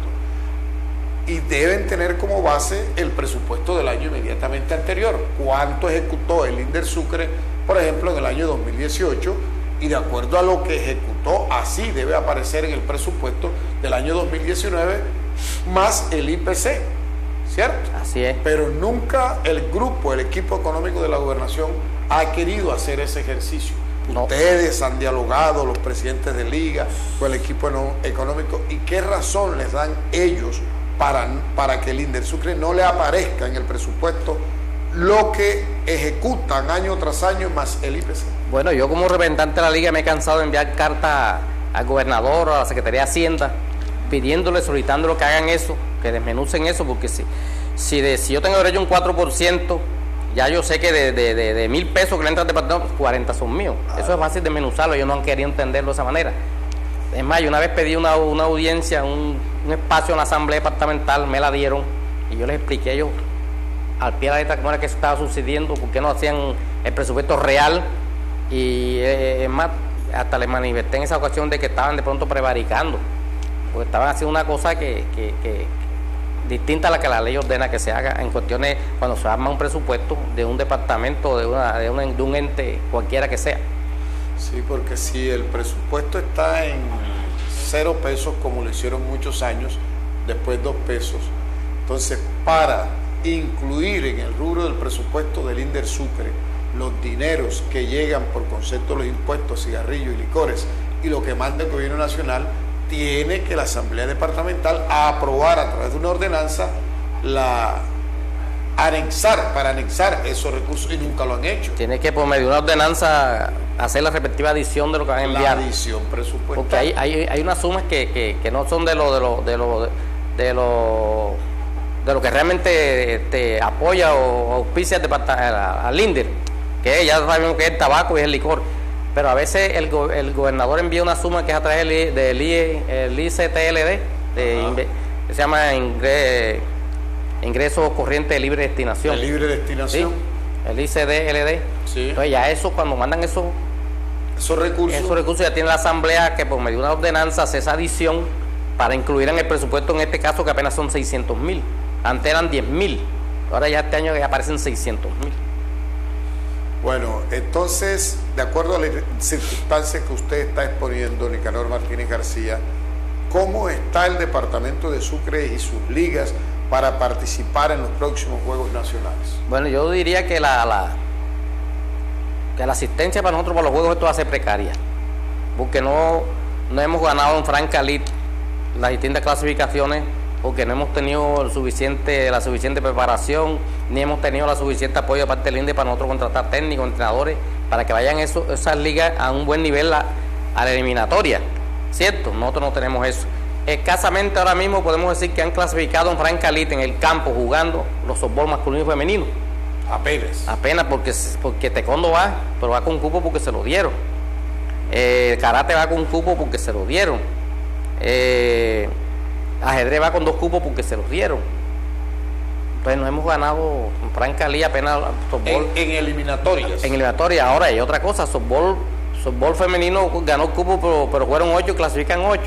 S24: y deben tener como base el presupuesto del año inmediatamente anterior. ¿Cuánto ejecutó el INDER Sucre, por ejemplo, en el año 2018? Y de acuerdo a lo que ejecutó, así debe aparecer en el presupuesto del año 2019 más el IPC, ¿cierto?
S1: Así es.
S24: Pero nunca el equipo económico de la gobernación ha querido hacer ese ejercicio. No. Ustedes han dialogado, los presidentes de liga, con el equipo económico, ¿y qué razón les dan ellos para que el INDER Sucre no le aparezca en el presupuesto lo que ejecutan año tras año más el IPC?
S1: Bueno, yo como representante de la liga me he cansado de enviar cartas al gobernador, a la Secretaría de Hacienda, pidiéndole, solicitándole que hagan eso, que desmenucen eso, porque si yo tengo derecho a un 4%, ya yo sé que de 1.000 pesos que le entran al departamento, 40 son míos. Eso es fácil desmenuzarlo, ellos no han querido entenderlo de esa manera. Es más, yo una vez pedí una audiencia, un espacio en la asamblea departamental, me la dieron, y yo les expliqué a ellos al pie de la letra cómo era que eso estaba sucediendo, por qué no hacían el presupuesto real, y es más, hasta les manifesté en esa ocasión de que estaban de pronto prevaricando, porque estaban haciendo una cosa que distinta a la que la ley ordena que se haga en cuestiones cuando se arma un presupuesto de un departamento, de un ente cualquiera que sea.
S24: Sí, porque si el presupuesto está en 0 pesos, como lo hicieron muchos años, después 2 pesos, entonces para incluir en el rubro del presupuesto del INDER Sucre los dineros que llegan por concepto de los impuestos, cigarrillos y licores, y lo que manda el gobierno nacional, tiene que la asamblea departamental aprobar a través de una ordenanza para anexar esos recursos, y nunca lo han hecho.
S1: Tiene que, por medio de una ordenanza, hacer la respectiva adición de lo que van a enviar.
S24: La adición presupuestaria.
S1: Porque hay unas sumas que no son de lo que realmente te apoya o auspicia al INDER, que ya sabemos que es el tabaco y el licor. Pero a veces el gobernador envía una suma que es a través del ICTLD, que se llama ingresos corrientes de libre destinación.
S24: ¿De libre destinación?
S1: Sí, el ICDLD. Sí. Entonces ya eso, cuando mandan esos recursos ya tiene la asamblea que por medio de una ordenanza hace esa adición para incluir en el presupuesto, en este caso que apenas son 600.000. Antes eran 10.000, ahora ya este año ya aparecen 600.000.
S24: Bueno, entonces, de acuerdo a las circunstancias que usted está exponiendo, Nicanor Martínez García, ¿cómo está el departamento de Sucre y sus ligas para participar en los próximos Juegos Nacionales?
S1: Bueno, yo diría que la asistencia para nosotros para los Juegos esto va a ser precaria, porque no hemos ganado en Franca Elite las distintas clasificaciones, porque no hemos tenido la suficiente preparación, ni hemos tenido la suficiente apoyo de parte del INDE para nosotros contratar técnicos, entrenadores, para que vayan esas ligas a un buen nivel a la eliminatoria, ¿cierto? Nosotros no tenemos eso. Escasamente ahora mismo podemos decir que han clasificado en Franca Elite en el campo jugando los softball masculino y femenino. Apenas porque taekwondo va, pero va con cupo porque se lo dieron. Karate va con cupo porque se lo dieron. Ajedrez va con 2 cupos porque se los dieron. Entonces nos hemos ganado en Franca Elite apenas softball.
S24: En eliminatorias.
S1: En eliminatorias. Ahora hay otra cosa, softball femenino ganó cupo, pero fueron 8 y clasifican 8.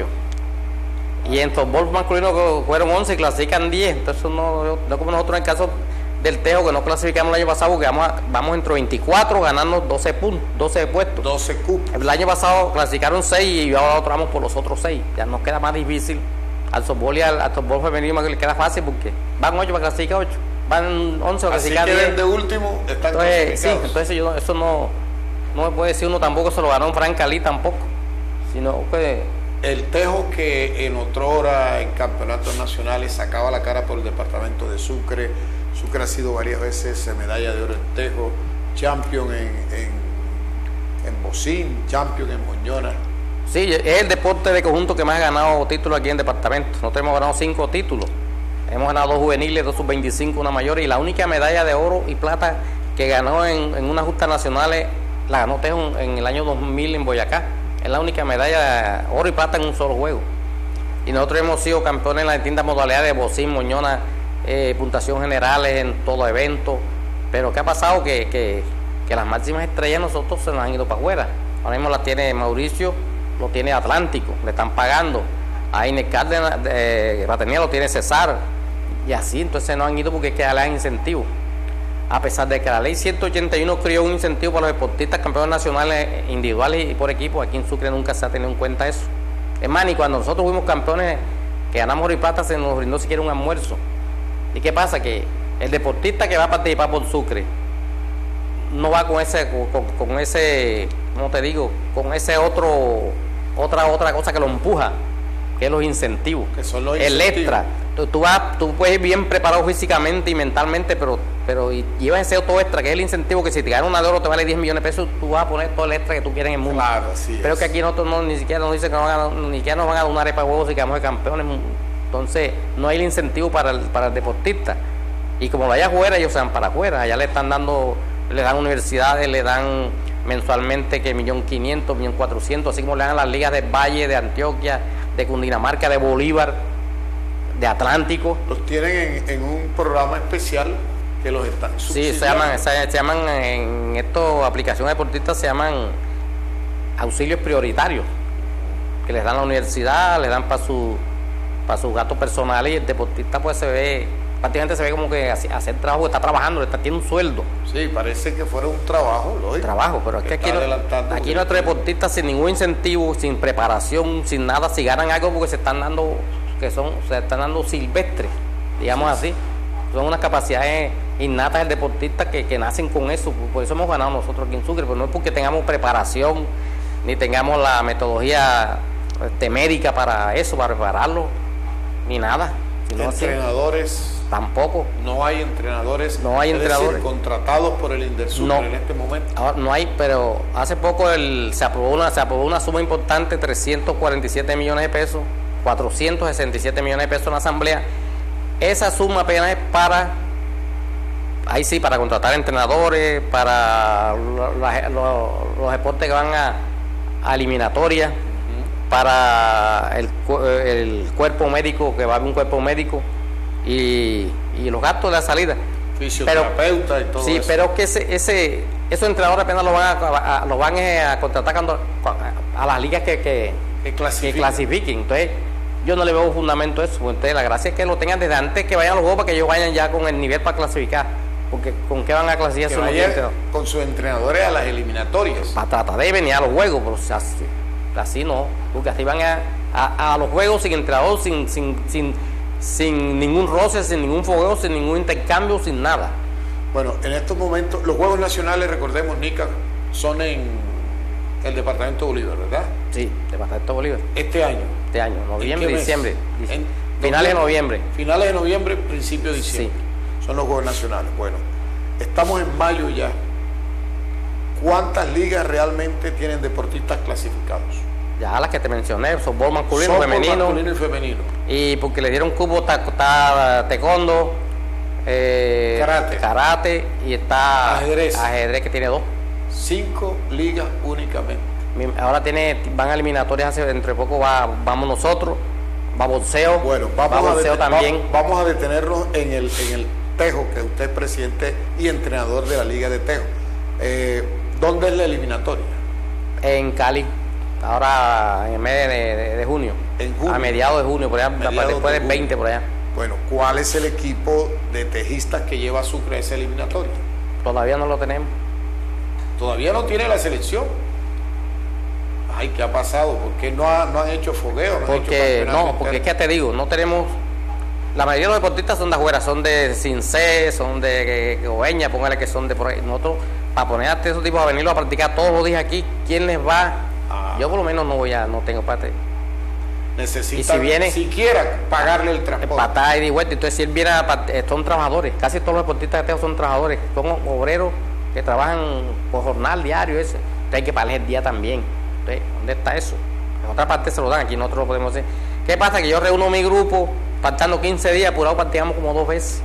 S1: Y en softball masculino fueron 11 y clasifican 10. Entonces no como nosotros en el caso del Tejo que no clasificamos el año pasado porque vamos entre 24 ganando 12 puestos.
S24: 12 cupos.
S1: El año pasado clasificaron 6 y ahora vamos por los otros 6. Ya nos queda más difícil al softball y al softball femenino, que le queda fácil porque van 8 para clasificar 8. Van 11 para clasificar 10.
S24: Así que de último están clasificados.
S1: Sí, entonces eso no me puede decir uno tampoco se lo ganó Frank Cali tampoco. Sino que
S24: el Tejo, que en otrora en campeonatos nacionales sacaba la cara por el departamento de Sucre. Sucre ha sido varias veces medalla de oro en Tejo, champion en Bocín, champion en Moñona.
S1: Sí, es el deporte de conjunto que más ha ganado títulos aquí en el departamento. Nosotros hemos ganado 5 títulos. Hemos ganado 2 juveniles, 2 sub-25, una mayor, y la única medalla de oro y plata que ganó en unas justas nacionales la ganó Tejo en el año 2000 en Boyacá. Es la única medalla de oro y plata en un solo juego. Y nosotros hemos sido campeones en las distintas modalidades de Bocín, Moñona, puntuación generales en todo evento. Pero ¿qué ha pasado? Que las máximas estrellas nosotros se nos han ido para afuera. Ahora mismo la tiene Mauricio, lo tiene Atlántico, le están pagando. A Inés Cárdenas, Batenía lo tiene César. Y así, entonces no han ido porque es que le dan incentivos. A pesar de que la ley 181 creó un incentivo para los deportistas campeones nacionales individuales y por equipo, aquí en Sucre nunca se ha tenido en cuenta eso. Es más, ni cuando nosotros fuimos campeones que ganamos oro y plata se nos brindó siquiera un almuerzo. ¿Y qué pasa? Que el deportista que va a participar por Sucre no va con ese, ¿cómo te digo? Con ese otra cosa que lo empuja, que es los incentivos.
S24: Que son los
S1: el
S24: incentivos.
S1: extra. Tú puedes ir bien preparado físicamente y mentalmente, pero llevas ese otro extra, que es el incentivo, que si te ganas una de oro te vale 10 millones de pesos, tú vas a poner todo el extra que tú quieres en el mundo.
S24: Claro, así
S1: pero
S24: es.
S1: que aquí nosotros ni siquiera nos dicen que ni siquiera nos van a dar una arepa de huevos si quedamos de campeones. Entonces, no hay el incentivo para el deportista. Y como vaya afuera, ellos se van para afuera. Allá le dan universidades, le dan mensualmente que 1.500.000, 1.400.000, así como le dan las ligas del Valle, de Antioquia, de Cundinamarca, de Bolívar, de Atlántico.
S24: Los tienen en un programa especial que los están
S1: subsidiando. Sí, se llaman en estas aplicaciones deportistas, se llaman auxilios prioritarios, que les dan la universidad, les dan para sus gastos personales, y el deportista pues prácticamente se ve como que hacer trabajo, está trabajando, tiene un sueldo.
S24: Sí, parece que fuera un trabajo, lógico.
S1: Trabajo, pero es que aquí nuestros deportistas sin ningún incentivo, sin preparación, sin nada, si ganan algo porque se están dando silvestres, digamos así. Son unas capacidades innatas del deportista que nacen con eso. Por eso hemos ganado nosotros aquí en Sucre, pero no es porque tengamos preparación ni tengamos la metodología médica para eso, para prepararlo, ni nada.
S24: Entrenadores
S1: tampoco.
S24: No hay entrenadores.
S1: No hay entrenadores
S24: decir, contratados por el Indersucre en este momento.
S1: Ahora no hay, pero hace poco se aprobó una suma importante, 347 millones de pesos, 467 millones de pesos en la asamblea. Esa suma apenas es para contratar entrenadores, para los deportes que van a eliminatoria, para el cuerpo médico, que va a haber un cuerpo médico, y los gastos de la salida.
S24: Fisioterapeuta y todo
S1: sí,
S24: eso.
S1: Sí, pero que esos entrenadores apenas los van a contratar a las ligas que clasifiquen. Entonces, yo no le veo fundamento a eso. Entonces, la gracia es que lo tengan desde antes que vayan a los juegos, para que ellos vayan ya con el nivel para clasificar. Porque ¿con qué van a clasificar?
S24: Que vayan con sus entrenadores a las eliminatorias.
S1: Para tratar de venir a los juegos, pero así no. Porque así van a los juegos sin entrenador, sin ningún roce, sin ningún fogueo, sin ningún intercambio, sin nada.
S24: Bueno, en estos momentos, los Juegos Nacionales, recordemos, Nica, son en el departamento de Bolívar, ¿verdad?
S1: Sí, departamento de Bolívar.
S24: Este año,
S1: noviembre, diciembre. Finales de noviembre.
S24: Finales de noviembre, principio de diciembre. Sí. Son los Juegos Nacionales. Bueno, estamos en mayo ya. ¿Cuántas ligas realmente tienen deportistas clasificados?
S1: Ya las que te mencioné, softball masculino, femenino.
S24: Y femenino.
S1: Y porque le dieron cubo está taekwondo, karate y está ajedrez que tiene 2.
S24: 5 ligas únicamente.
S1: Ahora van a eliminatorias, dentro de poco vamos nosotros, va boxeo.
S24: Bueno, vamos a detenernos en el Tejo, que usted es presidente y entrenador de la Liga de Tejo. ¿Dónde es la eliminatoria?
S1: En Cali. Ahora en el mes de junio.
S24: En junio.
S1: A mediados de junio, por allá, después del 20 por allá.
S24: Bueno, ¿cuál es el equipo de tejistas que lleva Sucre a esa eliminatoria?
S1: Todavía no lo tenemos.
S24: Todavía no tiene la selección. Ay, ¿qué ha pasado? ¿Por qué no han hecho fogueo?
S1: Porque es que te digo, no tenemos. La mayoría de los deportistas son de afuera, son de Cincé, son de Oveña, póngale que son de por ahí. Nosotros, para poner a esos tipos a venirlo a practicar todos los días aquí, ¿quién les va? Yo por lo menos no tengo parte.
S24: Necesitan siquiera pagarle el transporte.
S1: Patada y vuelta. Entonces, si él viene, son trabajadores. Casi todos los deportistas de Teo son trabajadores. Son obreros que trabajan por jornal diario. Entonces hay que pagarles el día también. Entonces, ¿dónde está eso? En otra parte se lo dan, aquí nosotros lo podemos hacer. ¿Qué pasa? Que yo reúno mi grupo, faltando 15 días, apurado practicamos como 2 veces.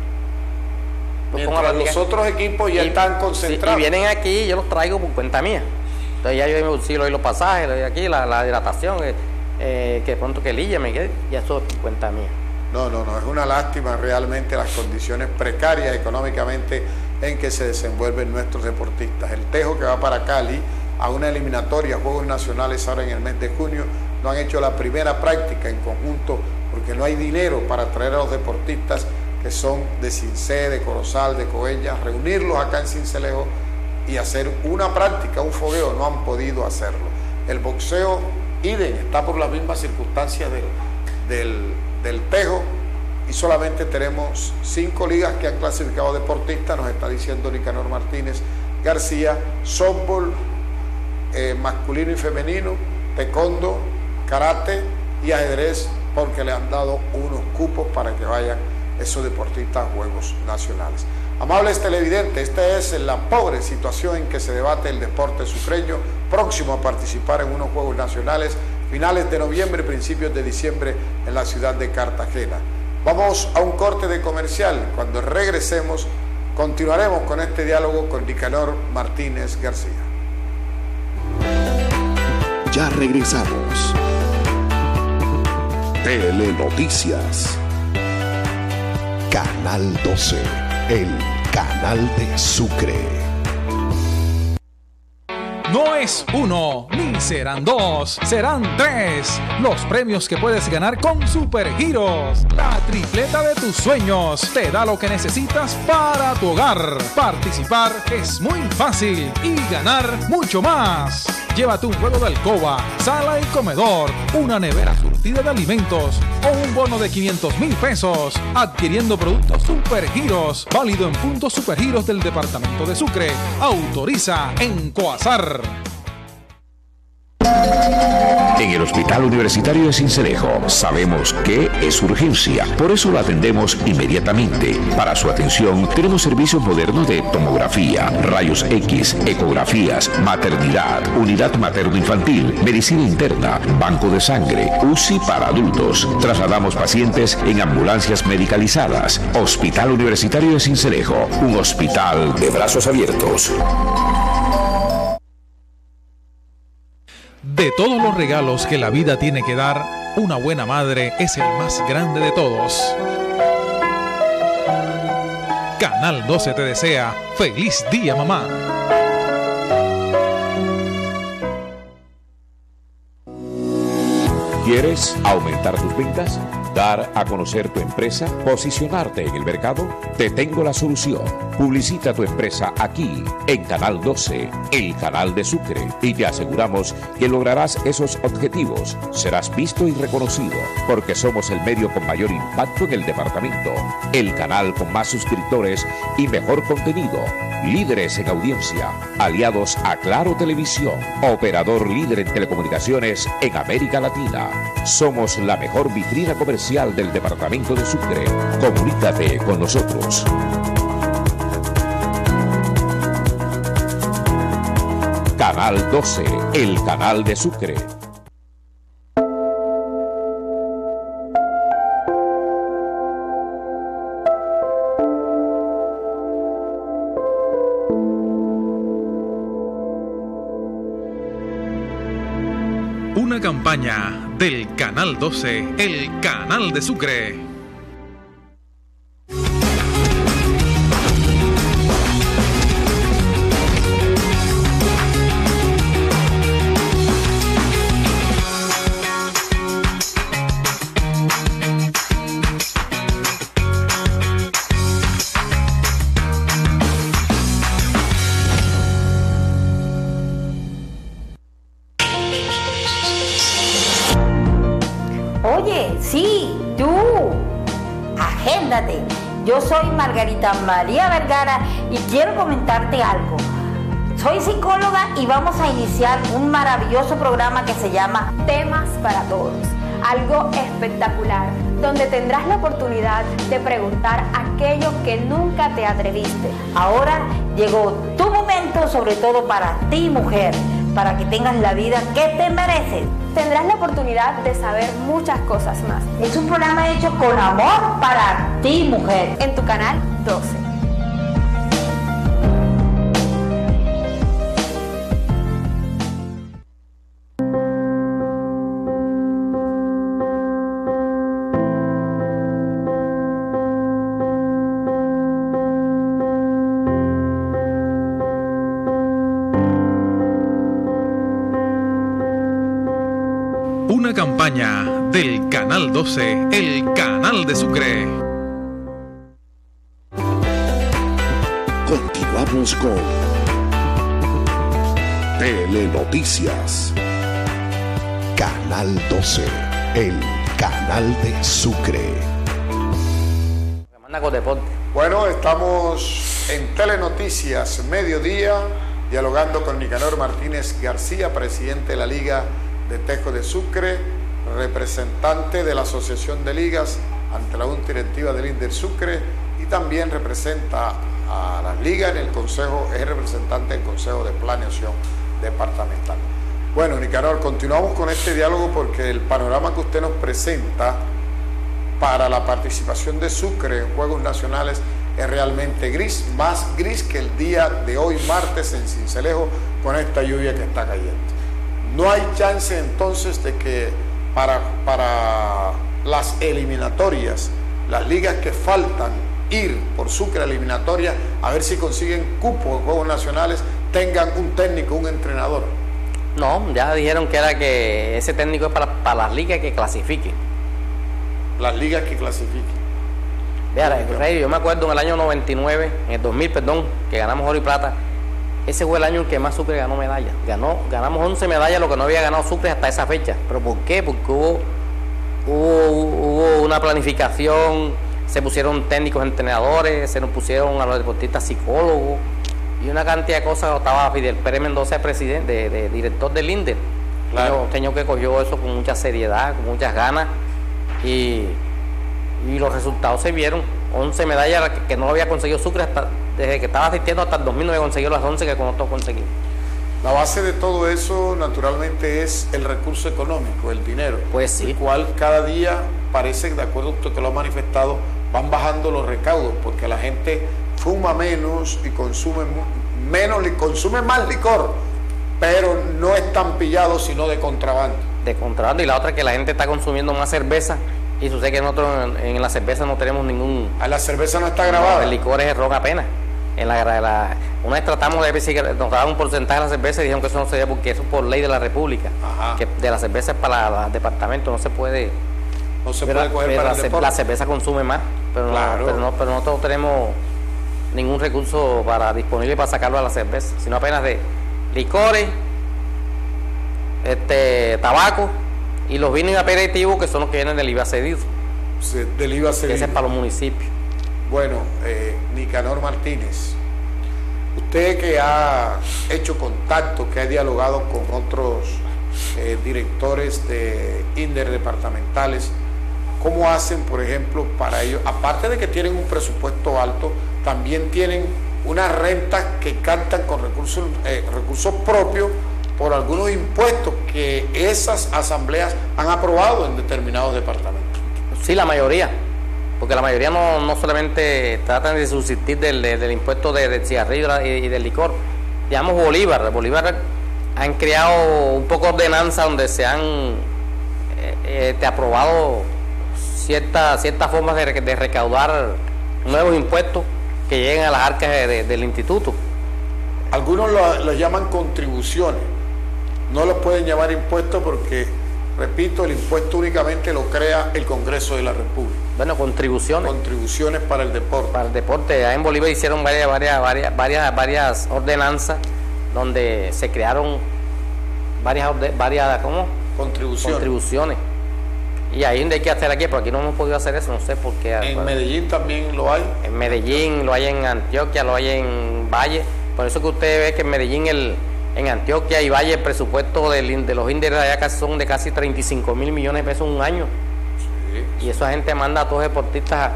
S24: Mientras los otros equipos ya están concentrados.
S1: Y vienen aquí y yo los traigo por cuenta mía. Entonces ya yo en mi bolsillo doy los pasajes, le doy aquí la hidratación, que de pronto que Lilla me quede, ya eso es por cuenta mía.
S24: No, es una lástima realmente las condiciones precarias económicamente en que se desenvuelven nuestros deportistas. El Tejo que va para Cali a una eliminatoria, Juegos Nacionales ahora en el mes de junio, no han hecho la primera práctica en conjunto porque no hay dinero para traer a los deportistas que son de Cincé, de Corozal, de Coella, reunirlos acá en Cincelejo y hacer una práctica, un fogueo. No han podido hacerlo. El boxeo, idem, está por las mismas circunstancias del Tejo y solamente tenemos 5 ligas que han clasificado deportistas, nos está diciendo Nicanor Martínez García: softball, masculino y femenino, taekwondo, karate y ajedrez, porque le han dado unos cupos para que vayan esos deportistas a Juegos Nacionales. Amables televidentes, esta es la pobre situación en que se debate el deporte sucreño, próximo a participar en unos Juegos Nacionales, finales de noviembre, principios de diciembre en la ciudad de Cartagena. Vamos a un corte de comercial. Cuando regresemos, continuaremos con este diálogo con Nicanor Martínez García.
S2: Ya regresamos. Telenoticias. Canal 12, el canal de Sucre.
S3: No es 1, ni serán 2, serán 3 los premios que puedes ganar con Supergiros. La tripleta de tus sueños te da lo que necesitas para tu hogar. Participar es muy fácil y ganar mucho más. Llévate un juego de alcoba, sala y comedor, una nevera surtida de alimentos o un bono de 500,000 pesos adquiriendo productos Supergiros, válido en puntos Supergiros del departamento de Sucre. Autoriza en Coazar.
S18: En el Hospital Universitario de Cincelejo sabemos que es urgencia, por eso lo atendemos inmediatamente. Para su atención tenemos servicios modernos de tomografía, rayos X, ecografías, maternidad, unidad materno-infantil, medicina interna, banco de sangre, UCI para adultos. Trasladamos pacientes en ambulancias medicalizadas. Hospital Universitario de Cincelejo, un hospital de brazos abiertos.
S3: De todos los regalos que la vida tiene que dar, una buena madre es el más grande de todos. Canal 12 te desea feliz día, mamá.
S18: ¿Quieres aumentar tus ventas? ¿Dar a conocer tu empresa? ¿Posicionarte en el mercado? Te tengo la solución. Publicita tu empresa aquí, en Canal 12, el canal de Sucre, y te aseguramos que lograrás esos objetivos. Serás visto y reconocido, porque somos el medio con mayor impacto en el departamento, el canal con más suscriptores y mejor contenido, líderes en audiencia, aliados a Claro Televisión, operador líder en telecomunicaciones en América Latina. Somos la mejor vitrina comercial del departamento de Sucre. Comunícate con nosotros. Canal 12, el canal de Sucre.
S3: Una campaña del Canal 12, el canal de Sucre.
S19: Enciéndate. Yo soy Margarita María Vergara y quiero comentarte algo. Soy psicóloga y vamos a iniciar un maravilloso programa que se llama
S20: Temas para Todos. Algo espectacular, donde tendrás la oportunidad de preguntar aquello que nunca te atreviste.
S19: Ahora llegó tu momento, sobre todo para ti, mujer, para que tengas la vida que te mereces.
S20: Tendrás la oportunidad de saber muchas cosas más.
S19: Es un programa hecho con amor para ti, mujer.
S20: En tu canal 12.
S3: Una campaña del Canal 12, el canal de Sucre.
S2: Continuamos con Telenoticias. Canal 12, el canal de Sucre.
S24: Bueno, estamos en Telenoticias Mediodía, dialogando con Nicanor Martínez García, presidente de la Liga de Tejo de Sucre, representante de la Asociación de Ligas ante la Junta Directiva del INDER Sucre, y también representa a las ligas en el Consejo, es representante del Consejo de Planeación Departamental. Bueno, Nicanor, continuamos con este diálogo porque el panorama que usted nos presenta para la participación de Sucre en Juegos Nacionales es realmente gris, más gris que el día de hoy, martes, en Sincelejo, con esta lluvia que está cayendo. No hay chance entonces de que para las eliminatorias, las ligas que faltan ir por Sucre a eliminatoria, a ver si consiguen cupo en Juegos Nacionales, tengan un técnico, un entrenador.
S1: No, ya dijeron que era que ese técnico es para las ligas que clasifiquen.
S24: Las ligas que clasifiquen.
S1: Vea, Rey, yo me acuerdo en el año 99, en el 2000, perdón, que ganamos oro y plata. Ese fue el año en que más Sucre ganó medallas. Ganamos 11 medallas, lo que no había ganado Sucre hasta esa fecha. ¿Pero por qué? Porque hubo una planificación, se pusieron técnicos entrenadores, se nos pusieron a los deportistas psicólogos y una cantidad de cosas. Estaba Fidel Pérez Mendoza, presidente, de director del INDER. Claro. Señor que cogió eso con mucha seriedad, con muchas ganas, y los resultados se vieron. 11 medallas que no lo había conseguido Sucre desde que estaba asistiendo hasta el 2009, consiguió las 11 que con nosotros conseguimos.
S24: La base de todo eso, naturalmente, es el recurso económico, el dinero.
S1: Pues sí.
S24: El cual cada día parece, de acuerdo a usted que lo ha manifestado, van bajando los recaudos, porque la gente fuma menos y consume más licor, pero no es tan pillado, sino de contrabando.
S1: De contrabando, y la otra es que la gente está consumiendo más cerveza. Y sucede que nosotros en la cerveza no tenemos ningún...
S24: La cerveza no está grabada.
S1: No, el licor es ron apenas. Una vez tratamos de ver si nos daban un porcentaje de la cerveza y dijeron que eso no se debe porque eso es por ley de la República. Ajá. Que de la cerveza es para el departamento, no se puede...
S24: No se puede coger para el deporte.
S1: La cerveza consume más, pero, claro. pero nosotros no tenemos ningún recurso disponible para sacarlo a la cerveza, sino apenas de licores, tabaco, y los vinos y aperitivos, que son los que vienen del IVA cedido.
S24: Sí, del IVA cedido.
S1: Ese es para los municipios.
S24: Bueno, Nicanor Martínez, usted que ha hecho contacto, que ha dialogado con otros directores de INDER departamentales, ¿cómo hacen, por ejemplo, para ellos? Aparte de que tienen un presupuesto alto, también tienen unas rentas que captan con recursos propios por algunos impuestos que esas asambleas han aprobado en determinados departamentos.
S1: Sí, la mayoría, porque la mayoría no solamente tratan de subsistir del impuesto del cigarrillo y del licor. Digamos Bolívar han creado un poco de ordenanza donde se han aprobado ciertas formas de recaudar nuevos impuestos que lleguen a las arcas del instituto.
S24: Algunos los llaman contribuciones. No los pueden llamar impuestos porque, repito, el impuesto únicamente lo crea el Congreso de la República.
S1: Bueno, contribuciones.
S24: Contribuciones para el deporte.
S1: Para el deporte. Allá en Bolívar hicieron varias ordenanzas donde se crearon varias
S24: contribuciones.
S1: Y ahí donde hay que hacer aquí, pero aquí no hemos podido hacer eso, no sé por qué.
S24: En Medellín también lo hay.
S1: En Medellín, lo hay en Antioquia, lo hay en Valle. Por eso que usted ve que en Medellín, en Antioquia y Valle, el presupuesto de los índices allá son de casi 35 mil millones de pesos en un año. Sí. Y esa gente manda a todos los deportistas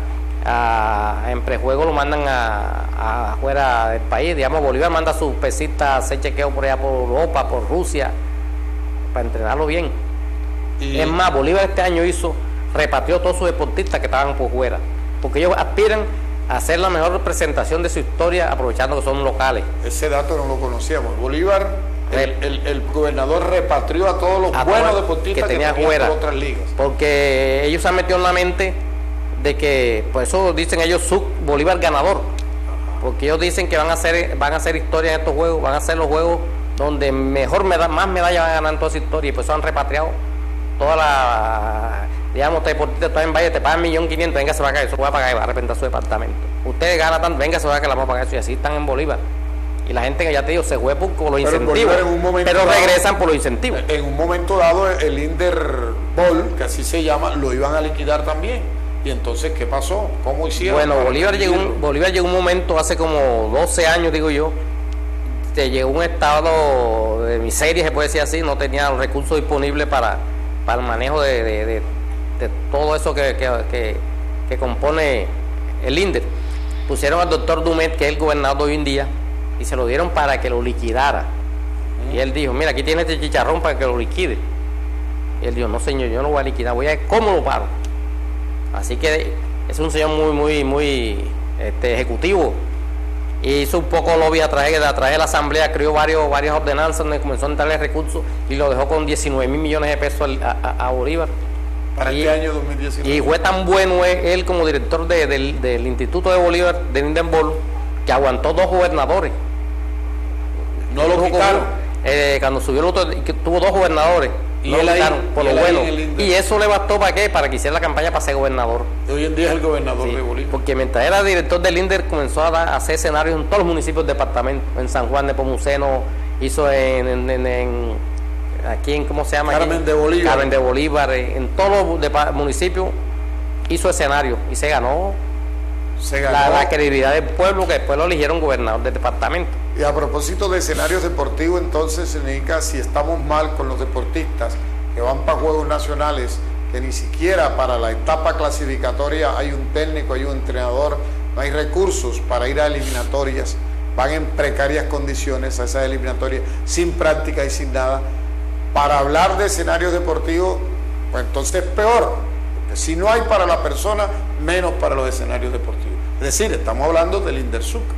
S1: en prejuego, lo mandan afuera del país. Digamos, Bolívar manda sus pesistas a hacer chequeo por allá, por Europa, por Rusia, para entrenarlo bien. Es más, Bolívar este año repatrió todos sus deportistas que estaban por fuera, porque ellos aspiran a hacer la mejor representación de su historia, aprovechando que son locales.
S24: Ese dato no lo conocíamos. Bolívar, el gobernador repatrió a todos los buenos deportistas que tenían fuera, otras ligas.
S1: Porque ellos se han metido en la mente de que, por eso dicen ellos, Bolívar ganador. Porque ellos dicen que van a hacer historia en estos juegos, van a hacer los juegos donde más medallas van a ganar en toda esa historia, y por eso han repatriado toda digamos, te deportista, tú en Valle, te pagan 1.500.000, venga, se va a caer, eso va a pagar y va a arrepentar su departamento. Ustedes ganan tanto, venga, se va a caer, la va a pagar eso, y así están en Bolívar. Y la gente que ya te digo, se juega por los incentivos, pero regresan por los incentivos.
S24: En un momento dado, el Interbol, que así se llama, lo iban a liquidar también. Y entonces, ¿qué pasó? ¿Cómo hicieron?
S1: Bueno, Bolívar llegó un momento, hace como 12 años, digo yo, llegó un estado de miseria, se puede decir así, no tenía los recursos disponibles para el manejo de todo eso que compone el INDER. Pusieron al doctor Dumet, que es el gobernador de hoy en día, y se lo dieron para que lo liquidara. Y él dijo, mira, aquí tiene este chicharrón para que lo liquide. Y él dijo, no señor, yo no voy a liquidar, voy a ver cómo lo paro. Así que es un señor muy ejecutivo. Y hizo un poco lobby a través de la asamblea, creó varias ordenanzas donde comenzó a entrarle recursos y lo dejó con 19 mil millones de pesos a Bolívar.
S24: Para este año 2019.
S1: Y fue tan bueno él como director del Instituto de Bolívar, del Hindenburg, que aguantó 2 gobernadores.
S24: No lo quitaron.
S1: Cuando subió el otro, tuvo 2 gobernadores.
S24: Y
S1: no
S24: él
S1: lo quitaron,
S24: ahí,
S1: por lo bueno. Y eso le bastó ¿para qué? Para que hiciera la campaña para ser gobernador.
S24: Hoy en día es el gobernador de Bolívar.
S1: Porque mientras era director del INDER comenzó a hacer escenarios en todos los municipios del departamento. En San Juan de Pomuceno, hizo aquí en, ¿cómo se llama?
S24: Carmen de Bolívar.
S1: Carmen de Bolívar, en todos los municipios hizo escenarios y se ganó la credibilidad del pueblo, que después lo eligieron gobernador del departamento.
S24: Y a propósito de escenarios deportivos, entonces, Seneca, si estamos mal con los deportistas que van para Juegos Nacionales, que ni siquiera para la etapa clasificatoria hay un técnico, hay un entrenador, no hay recursos para ir a eliminatorias, van en precarias condiciones a esas eliminatorias, sin práctica y sin nada. Para hablar de escenarios deportivos, pues entonces es peor, porque si no hay para la persona, menos para los escenarios deportivos. Es decir, estamos hablando del Indersucre.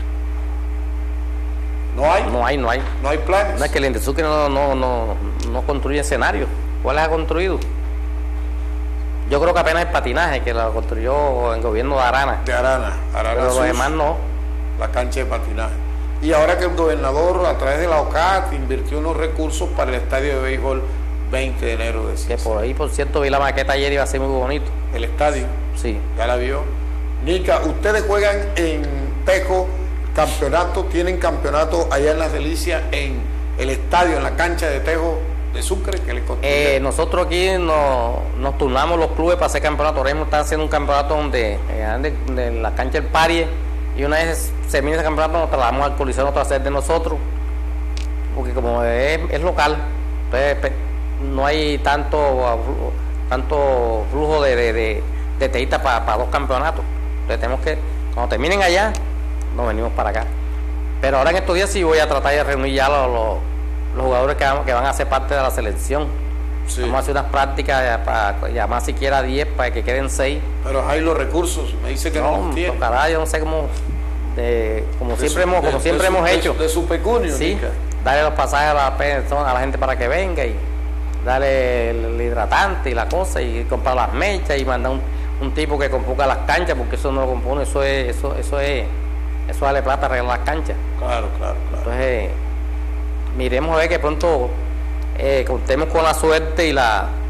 S24: No hay planes.
S1: No es que el Indersucre no construye escenarios. ¿Cuáles ha construido? Yo creo que apenas el patinaje, que lo construyó el gobierno de Arana.
S24: Pero
S1: los demás no.
S24: La cancha de patinaje. Y ahora que el gobernador, a través de la OCAT, invirtió unos recursos para el estadio de béisbol 20 de enero de
S1: Que por ahí, por cierto, vi la maqueta ayer y iba a ser muy bonito.
S24: ¿El estadio?
S1: Sí.
S24: ¿Ya la vio? Nica, ustedes juegan en Tejo campeonato, tienen campeonato allá en Las Delicias, en el estadio, en la cancha de Tejo de Sucre, que le construyeron.
S1: Nosotros aquí nos turnamos los clubes para hacer campeonato. Ahora mismo están haciendo un campeonato donde en la cancha del Parie, y una vez se termina ese campeonato nos trasladamos al Coliseo, otra sede de nosotros, porque como es local, entonces no hay tanto flujo de teístas para 2 campeonatos. Entonces tenemos que, cuando terminen allá, nos venimos para acá. Pero ahora en estos días sí voy a tratar de reunir ya los jugadores que van a ser parte de la selección. Sí. Vamos a hacer unas prácticas para llamar siquiera 10 para que queden 6.
S24: Pero hay los recursos, me dice que no los tiene.
S1: Tocará, yo no sé cómo siempre hemos hecho.
S24: De su pecunio.
S1: Sí, darle los pasajes a la gente para que venga, y darle el hidratante y la cosa, y comprar las mechas y mandar un tipo que componga las canchas, porque eso no lo compone, eso vale plata arreglar las canchas.
S24: Claro.
S1: Entonces, miremos a ver que pronto contemos con la suerte y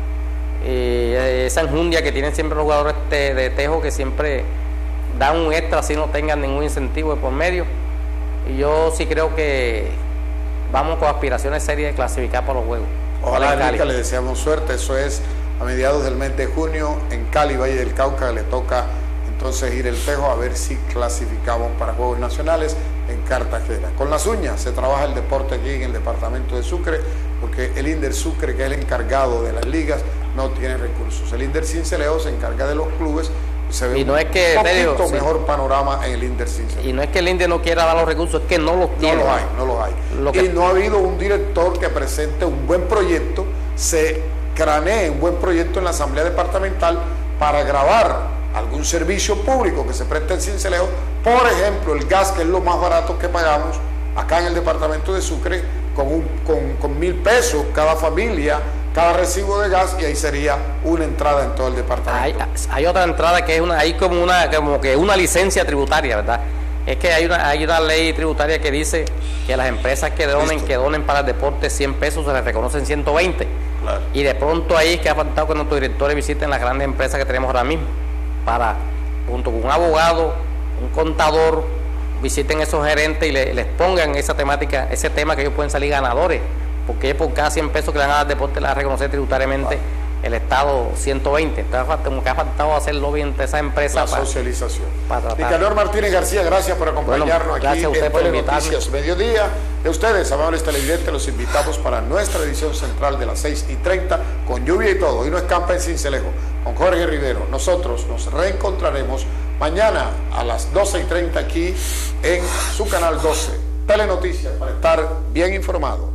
S1: esa enjundia que tienen siempre los jugadores de Tejo, que siempre dan un extra si no tengan ningún incentivo de por medio. Y yo sí creo que vamos con aspiraciones serias de clasificar por los juegos.
S24: Ojalá, Nica, le deseamos suerte. Eso es a mediados del mes de junio en Cali, Valle del Cauca, le toca entonces ir el Tejo a ver si clasificamos para Juegos Nacionales en Cartagena. Con las uñas se trabaja el deporte aquí en el departamento de Sucre, porque el INDER Sucre, que es el encargado de las ligas, no tiene recursos. El INDER Cincelejo se encarga de los clubes. Se ve
S1: no es que,
S24: un poquito mejor panorama en el INDER Cincelejo.
S1: Y no es que el INDER no quiera dar los recursos, es que no los tiene.
S24: No los hay. Y no ha habido un director que presente un buen proyecto, se cranee un buen proyecto en la Asamblea Departamental para grabar algún servicio público que se preste en Cincelejo, por ejemplo el gas, que es lo más barato que pagamos acá en el departamento de Sucre, con 1.000 pesos cada familia, cada recibo de gas, y ahí sería una entrada en todo el departamento.
S1: Hay otra entrada que es como que una licencia tributaria, ¿verdad? Es que hay una ley tributaria que dice que las empresas que donen para el deporte 100 pesos se les reconocen 120. Claro. Y de pronto ahí es que ha faltado que nuestros directores visiten las grandes empresas que tenemos ahora mismo, para, junto con un abogado, un contador, visiten esos gerentes y les pongan esa temática, ese tema, que ellos pueden salir ganadores, porque por cada 100 pesos que le dan al deporte le va a reconocer tributariamente el Estado 120. Entonces, como que ha faltado hacer lobby entre esas empresas.
S24: La socialización. Nicanor Martínez García, gracias por acompañarnos aquí en Telenoticias Mediodía. De ustedes, amables televidentes, los invitamos para nuestra edición central de las 6:30, con lluvia y todo. Hoy no escapa en Cincelejo, con Jorge Rivero. Nosotros nos reencontraremos mañana a las 12:30 aquí en su canal 12, Telenoticias, para estar bien informado.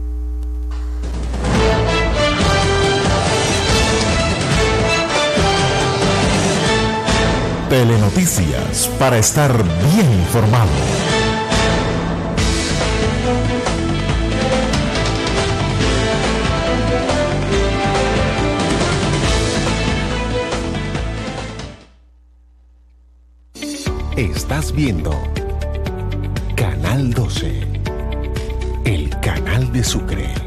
S2: Telenoticias, para estar bien informado. Estás viendo Canal 12, el canal de Sucre.